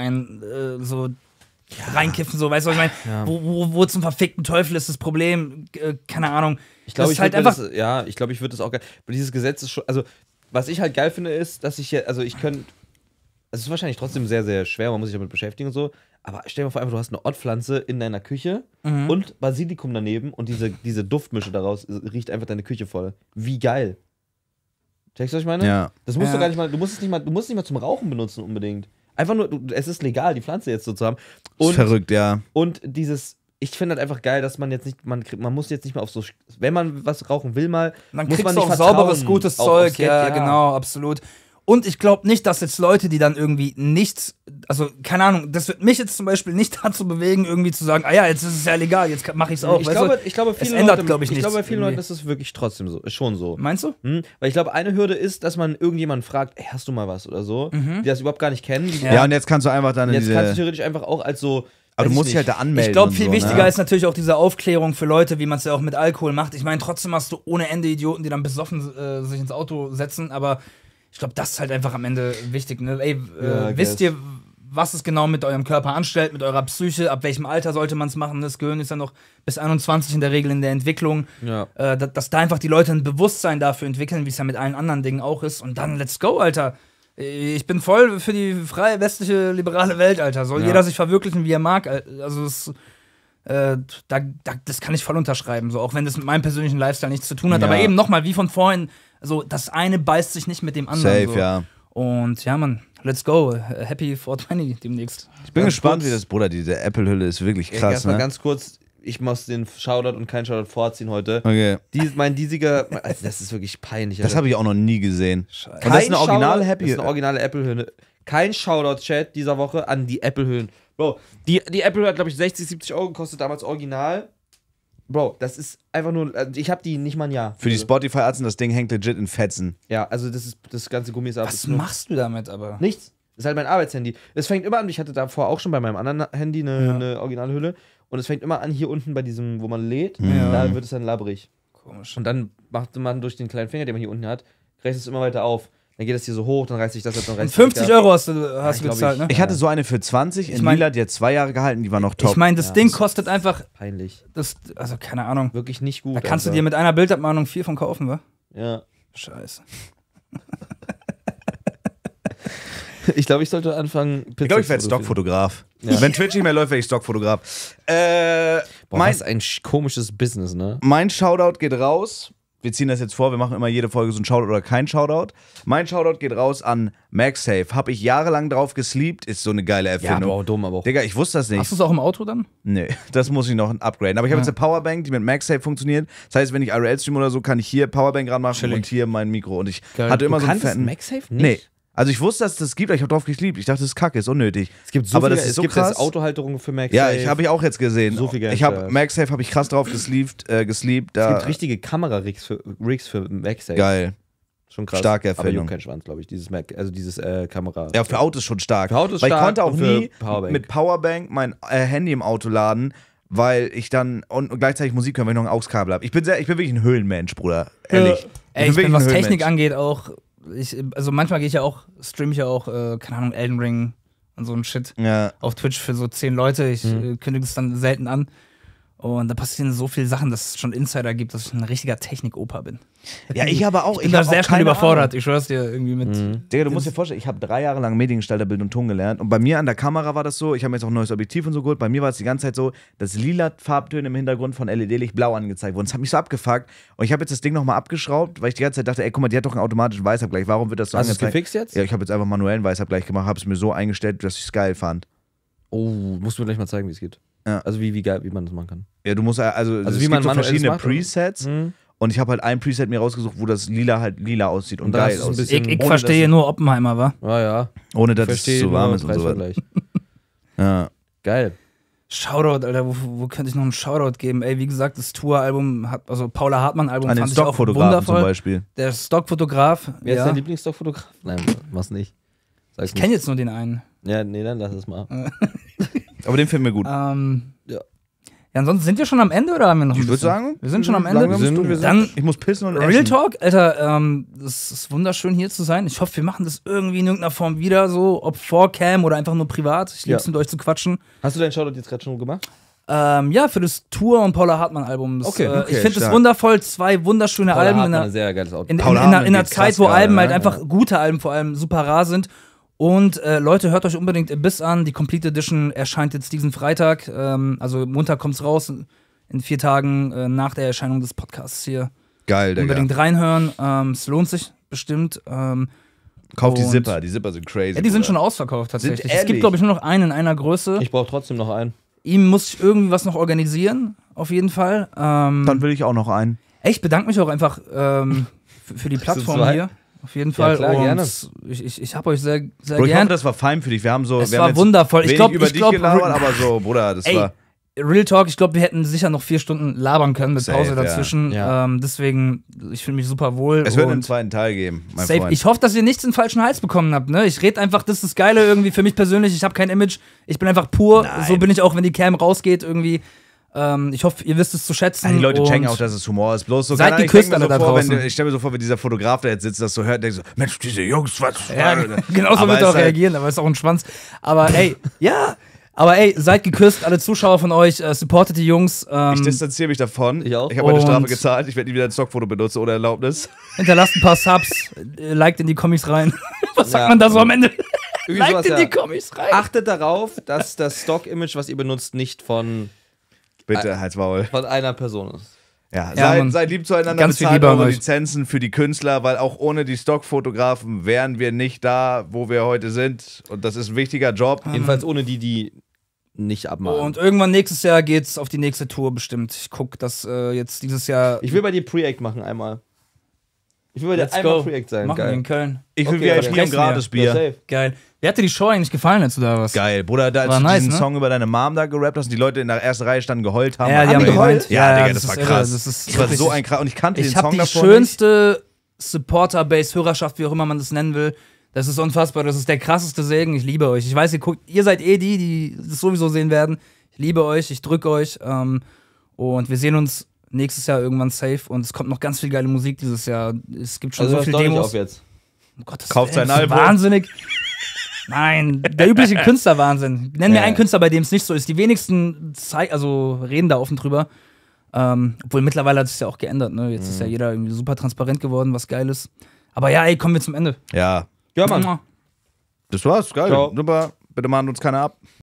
reinkiffen, so, weißt du, was ich meine? Ja. Wo zum verfickten Teufel ist das Problem? Keine Ahnung. Ich glaube, Das ich ist halt würde einfach. ich glaube, ich würde das auch geil. Aber dieses Gesetz ist schon, also, was ich halt geil finde, ist, dass ich jetzt, also ich könnte, es ist wahrscheinlich trotzdem sehr, sehr schwer, man muss sich damit beschäftigen und so, aber stell dir mal vor, einfach, du hast eine Ottpflanze in deiner Küche und Basilikum daneben und diese Duftmische daraus riecht einfach deine Küche voll. Wie geil. Checkst du, was ich meine? Ja. Das musst Ja. du gar nicht mal, du musst es nicht mal zum Rauchen benutzen unbedingt. Einfach nur, es ist legal, die Pflanze jetzt so zu haben. Ist verrückt, ja. Und ich finde halt einfach geil, dass man jetzt nicht, man muss jetzt nicht mehr auf so, wenn man was rauchen will mal, Man muss kriegt man so nicht auch vertrauen sauberes, gutes auf Zeug, aufs Geld, ja, genau, absolut. Und ich glaube nicht, dass jetzt Leute, die dann irgendwie nichts, also keine Ahnung, das wird mich jetzt zum Beispiel nicht dazu bewegen, irgendwie zu sagen, ah ja, jetzt ist es ja legal, jetzt mache ich es auch. Ich weißt glaube, du? viele es ändert, Leute, glaube ich, ich nichts. glaube, bei vielen irgendwie. Leuten ist es wirklich trotzdem so, ist schon so. Meinst du? Weil ich glaube, eine Hürde ist, dass man irgendjemanden fragt, ey, hast du mal was oder so, die das überhaupt gar nicht kennen. Die Ja, und jetzt kannst du einfach dann in jetzt kannst du diese. theoretisch einfach auch als so, Aber weiß du ich musst dich halt nicht. da anmelden. Ich glaube, und viel so, wichtiger ne? ist natürlich auch diese Aufklärung für Leute, wie man es ja auch mit Alkohol macht. Ich meine, trotzdem hast du ohne Ende Idioten, die dann besoffen sich ins Auto setzen, aber ich glaube, das ist halt einfach am Ende wichtig. Ne? Ey, Ja, wisst ihr, was es genau mit eurem Körper anstellt, mit eurer Psyche, ab welchem Alter sollte man es machen? Das Gehirn ist ja noch bis 21 in der Regel in der Entwicklung. Ja. Dass da einfach die Leute ein Bewusstsein dafür entwickeln, wie es ja mit allen anderen Dingen auch ist. Und dann let's go, Alter. Ich bin voll für die freie, westliche, liberale Welt, Alter. Soll Ja. jeder sich verwirklichen, wie er mag. Also das kann ich voll unterschreiben, so, auch wenn das mit meinem persönlichen Lifestyle nichts zu tun hat. Ja. Aber eben nochmal, wie von vorhin, so, das eine beißt sich nicht mit dem anderen. Safe, so. ja. Und ja, Mann, let's go. Happy 420 demnächst. Ich bin Ganz gespannt, kurz. wie das, Bruder, diese Apple-Hülle ist wirklich krass, Erstmal ne? ganz kurz, ich muss den Shoutout und keinen Shoutout vorziehen heute. Okay. Mein diesiger, also das ist wirklich peinlich. Das Alter. habe ich auch noch nie gesehen. Scheiße. Und das ist eine originale Shoutout- Happy. Das ist eine originale Apple-Hülle. Kein Shoutout-Chat dieser Woche an die Apple-Hüllen. Bro, die Apple-Hülle hat, glaube ich, 60, 70 Euro gekostet, damals original. Bro, das ist einfach nur, also ich habe die nicht mal ein Jahr. Für die Spotify-Arzten, das Ding hängt legit in Fetzen. Ja, also das ganze Gummi ist ab. Was ist nur- machst du damit aber? Nichts. Das ist halt mein Arbeitshandy. Es fängt immer an, ich hatte davor auch schon bei meinem anderen Handy eine Originalhülle. Und es fängt immer an, hier unten bei diesem, wo man lädt, Ja. da wird es dann labbrig. Komisch. Und dann macht man durch den kleinen Finger, den man hier unten hat, reißt es immer weiter auf. Dann geht das hier so hoch, dann reißt sich das jetzt, dann reißt sich 50 das ab. Euro hast du glaub, gezahlt, ne? Ich hatte so eine für 20 in Ich mein- lila, die hat 2 Jahre gehalten, die war noch top. Ich meine, das Ding kostet einfach, Peinlich. also keine Ahnung. Wirklich nicht gut. Da kannst du Alter. dir mit einer Bildabmahnung 4 von kaufen, wa? Ja. Scheiße. Ich glaube, ich sollte anfangen, ich glaube, ich werde zu Stockfotograf. Ja. Wenn Twitch nicht mehr läuft, werde ich Stockfotograf. Boah, Mein, was ein komisches Business, ne? mein Shoutout geht raus. Wir ziehen das jetzt vor, wir machen immer jede Folge so ein Shoutout oder kein Shoutout. Mein Shoutout geht raus an MagSafe. Habe ich jahrelang drauf gesleept, ist so eine geile Ja, Erfindung. aber auch dumm, aber auch. Digga, ich wusste das nicht. Hast du es auch im Auto dann? Nee, das muss ich noch upgraden. Aber ich habe jetzt eine Powerbank, die mit MagSafe funktioniert. Das heißt, wenn ich IRL streame oder so, kann ich hier Powerbank ranmachen und hier mein Mikro. Und ich hatte immer so einen fetten... MagSafe nicht? Nee. Also ich wusste, dass das gibt, aber ich habe drauf gesleept. Ich dachte, das ist kacke, ist unnötig. Es gibt so aber viele, das ist es so gibt krass. jetzt Autohalterungen für MagSafe. Ja, habe ich auch jetzt gesehen. So viel Geld ich habe für- MagSafe habe ich krass drauf gesleept. Es Da gibt richtige Kamera-Rigs für MagSafe. geil. Schon krass. Starke Aber Erfindung. juckt kein Schwanz, glaube ich. Dieses Kamera. Ja, für Autos schon stark. Für Autos weil ich stark konnte auch und für nie Powerbank. mit Powerbank mein Handy im Auto laden, weil ich dann und gleichzeitig Musik hören, wenn ich noch ein AUX-Kabel habe. Ich bin wirklich ein Höhlenmensch, Bruder. Ehrlich. Ey, ich wirklich bin, was ein Technik Höhlenmensch. angeht, auch. Also manchmal gehe ich ja auch, streame ich ja auch, keine Ahnung, Elden Ring und so ein Shit Ja. auf Twitch für so 10 Leute. Ich kündige es dann selten an. Und da passieren so viele Sachen, dass es schon Insider gibt, dass ich ein richtiger Technik-Opa bin. Ja, ich aber auch. Ich bin da hab sehr auch schnell keine überfordert. Ahnung. Ich schwör's dir irgendwie mit. Digga, du musst dir vorstellen, ich habe 3 Jahre lang Mediengestalter Bild und Ton gelernt und bei mir an der Kamera war das so, ich habe mir jetzt auch ein neues Objektiv und so geholt, bei mir war es die ganze Zeit so, dass lila Farbtöne im Hintergrund von LED-Licht blau angezeigt wurden. Das hat mich so abgefuckt und ich habe jetzt das Ding nochmal abgeschraubt, weil ich die ganze Zeit dachte, ey, guck mal, die hat doch einen automatischen Weißabgleich, warum wird das so Hast du es angezeigt? gefixt jetzt? Ja, ich habe jetzt einfach manuellen Weißabgleich gemacht, habe es mir so eingestellt, dass ich es geil fand. Oh, musst du mir gleich mal zeigen, wie es geht. Ja. Also wie man das machen kann. Ja, du musst also es wie man gibt so manuelles verschiedene macht, oder? Presets und ich habe halt ein Preset mir rausgesucht, wo das lila halt lila aussieht und Und dann geil hast du so ein aussieht. bisschen- Ich Ohne, verstehe dass- nur Oppenheimer, wa? Ja, ja. Ohne dass es Verstehe zu warm nur ist und so weiter. Preisvergleich. Ja. Geil. Shoutout, Alter, wo könnte ich noch einen Shoutout geben? Ey, wie gesagt, das Tour-Album, also Paula Hartmann-Album An den fand ich auch Stockfotografen zum wundervoll. Beispiel. Der Stockfotograf, Wer ist ja. dein Lieblingsstockfotograf? Nein, mach's nicht. Sag's Ich kenne jetzt nur den einen. nicht. Ja, nee, dann lass es mal. Aber den finden wir gut. Ja. Ja, ansonsten sind wir schon am Ende oder haben wir noch ein Ich würde bisschen? sagen, Wir sind schon am Ende. langsam Wir sind- Dann ich muss pissen und Real essen. Talk, Alter, das ist wunderschön hier zu sein. Ich hoffe, wir machen das irgendwie in irgendeiner Form wieder so, ob vor Cam oder einfach nur privat. Ich liebe es, Ja. mit euch zu quatschen. Hast du deinen Shoutout jetzt gerade schon gemacht? Ja, für das Tour- und Paula Hartmann-Album. Das, Okay, ich finde es stark. wundervoll. 2 wunderschöne Alben in ein einer, sehr geiles Auto. in Paula einer Hartmann geht Zeit, krass wo gerade, Alben halt ne? einfach gute Alben vor allem super rar sind. Und Leute, hört euch unbedingt Abyss an. Die Complete Edition erscheint jetzt diesen Freitag. Also Montag kommt's raus. In 4 Tagen nach der Erscheinung des Podcasts hier. Geil, Digga. Unbedingt reinhören. Es lohnt sich bestimmt. Kauf die und- Zipper sind crazy. Ja, die sind Bruder. schon ausverkauft tatsächlich. Sind Es gibt, ehrlich? glaube ich, nur noch einen in einer Größe. Ich brauche trotzdem noch einen. Ihm muss ich irgendwie was noch organisieren, auf jeden Fall. Dann will ich auch noch einen. Ey, ich bedanke mich auch einfach für die Plattform zwei? hier. Auf jeden Fall. klar, und gerne. Ich habe euch sehr, sehr Bro, ich hoffe, gern. das war fein für dich. Wir haben so. Es wir war haben jetzt wundervoll. Ich wenig glaube, über dich gelabert, aber so, Bruder, das Ey, war. Real Talk, ich glaube, wir hätten sicher noch 4 Stunden labern können mit Safe, Pause ja. dazwischen. Ja. Deswegen, ich fühle mich super wohl. Es wird einen und zweiten Teil geben, mein safe. Freund. Ich hoffe, dass ihr nichts in den falschen Hals bekommen habt. Ne? Ich rede einfach, das ist das Geile irgendwie für mich persönlich. Ich habe kein Image. Ich bin einfach pur. Nein. So bin ich auch, wenn die Cam rausgeht irgendwie. Ich hoffe, ihr wisst es zu schätzen. Die Leute und checken auch, dass es Humor ist. Bloß so, Seid keine Ahnung, geküsst ich denk mir alle da so vor, wenn draußen. ich stelle mir so vor, wenn dieser Fotograf da jetzt sitzt, das so hört, denkt so, Mensch, diese Jungs, was? Ja, genau so Aber wird er ist auch halt- reagieren, aber ist auch ein Schwanz. Aber ey, ja. Aber ey, seid geküsst, alle Zuschauer von euch, supportet die Jungs. Ich distanziere mich davon. Ich auch. Ich habe meine Strafe Und- gezahlt. Ich werde nie wieder ein Stockfoto benutzen ohne Erlaubnis. Hinterlasst ein paar Subs, liked in die Comics rein. Was sagt Ja. man da so am Ende? Irgendwie Liked sowas, in ja. die Comics rein. Achtet darauf, dass das Stock-Image, was ihr benutzt, nicht von Bitte, halt's Maul. einer Person ist. Ja, Ja, Mann. seid lieb zueinander, Ganz viel bezahlt Liebe an eure euch. Lizenzen für die Künstler, weil auch ohne die Stockfotografen wären wir nicht da, wo wir heute sind. Und das ist ein wichtiger Job. Jedenfalls ohne die nicht abmalen. Und irgendwann nächstes Jahr geht's auf die nächste Tour bestimmt. Ich guck, dass jetzt dieses Jahr. Ich will bei dir Pre-Act machen einmal. Ich will bei dir Let's einmal go. Pre-Act sein. Machen wir in Geil. Köln. Ich will Okay, VIP okay. und Ja, Gratisbier. safe. Geil. Wie hat dir die Show eigentlich gefallen jetzt oder was? Geil, Bruder, da als War du nice, diesen ne? Song über deine Mom da gerappt hast und die Leute in der ersten Reihe standen, geheult haben. Ja, die Haben haben geheult? geweint. Ja, Digga, das das war ist irre. krass. Das ist Das war wirklich- so ein krass. Und ich kannte den Ich habe Song die davor schönste Supporter-Base-Hörerschaft, wie auch immer man das nennen will. Das ist unfassbar. Das ist der krasseste Segen. Ich liebe euch. Ich weiß, ihr seid eh die das sowieso sehen werden. Ich liebe euch. Ich drücke euch. Und wir sehen uns nächstes Jahr irgendwann safe. Und es kommt noch ganz viel geile Musik dieses Jahr. Es gibt schon Also so das viele doch nicht Demos. auf jetzt. Gott, das Kauft sein ist Album. wahnsinnig. Nein, der übliche Künstlerwahnsinn. Nenn mir einen Künstler, bei dem es nicht so ist. Die wenigsten reden da offen drüber. Obwohl mittlerweile hat es ja auch geändert. Ne? Jetzt ist ja jeder irgendwie super transparent geworden, was geil ist. Aber ja, ey, kommen wir zum Ende. Ja. Ja, Mann. Das war's, geil. Ciao. Super. Bitte mahnt uns keiner ab.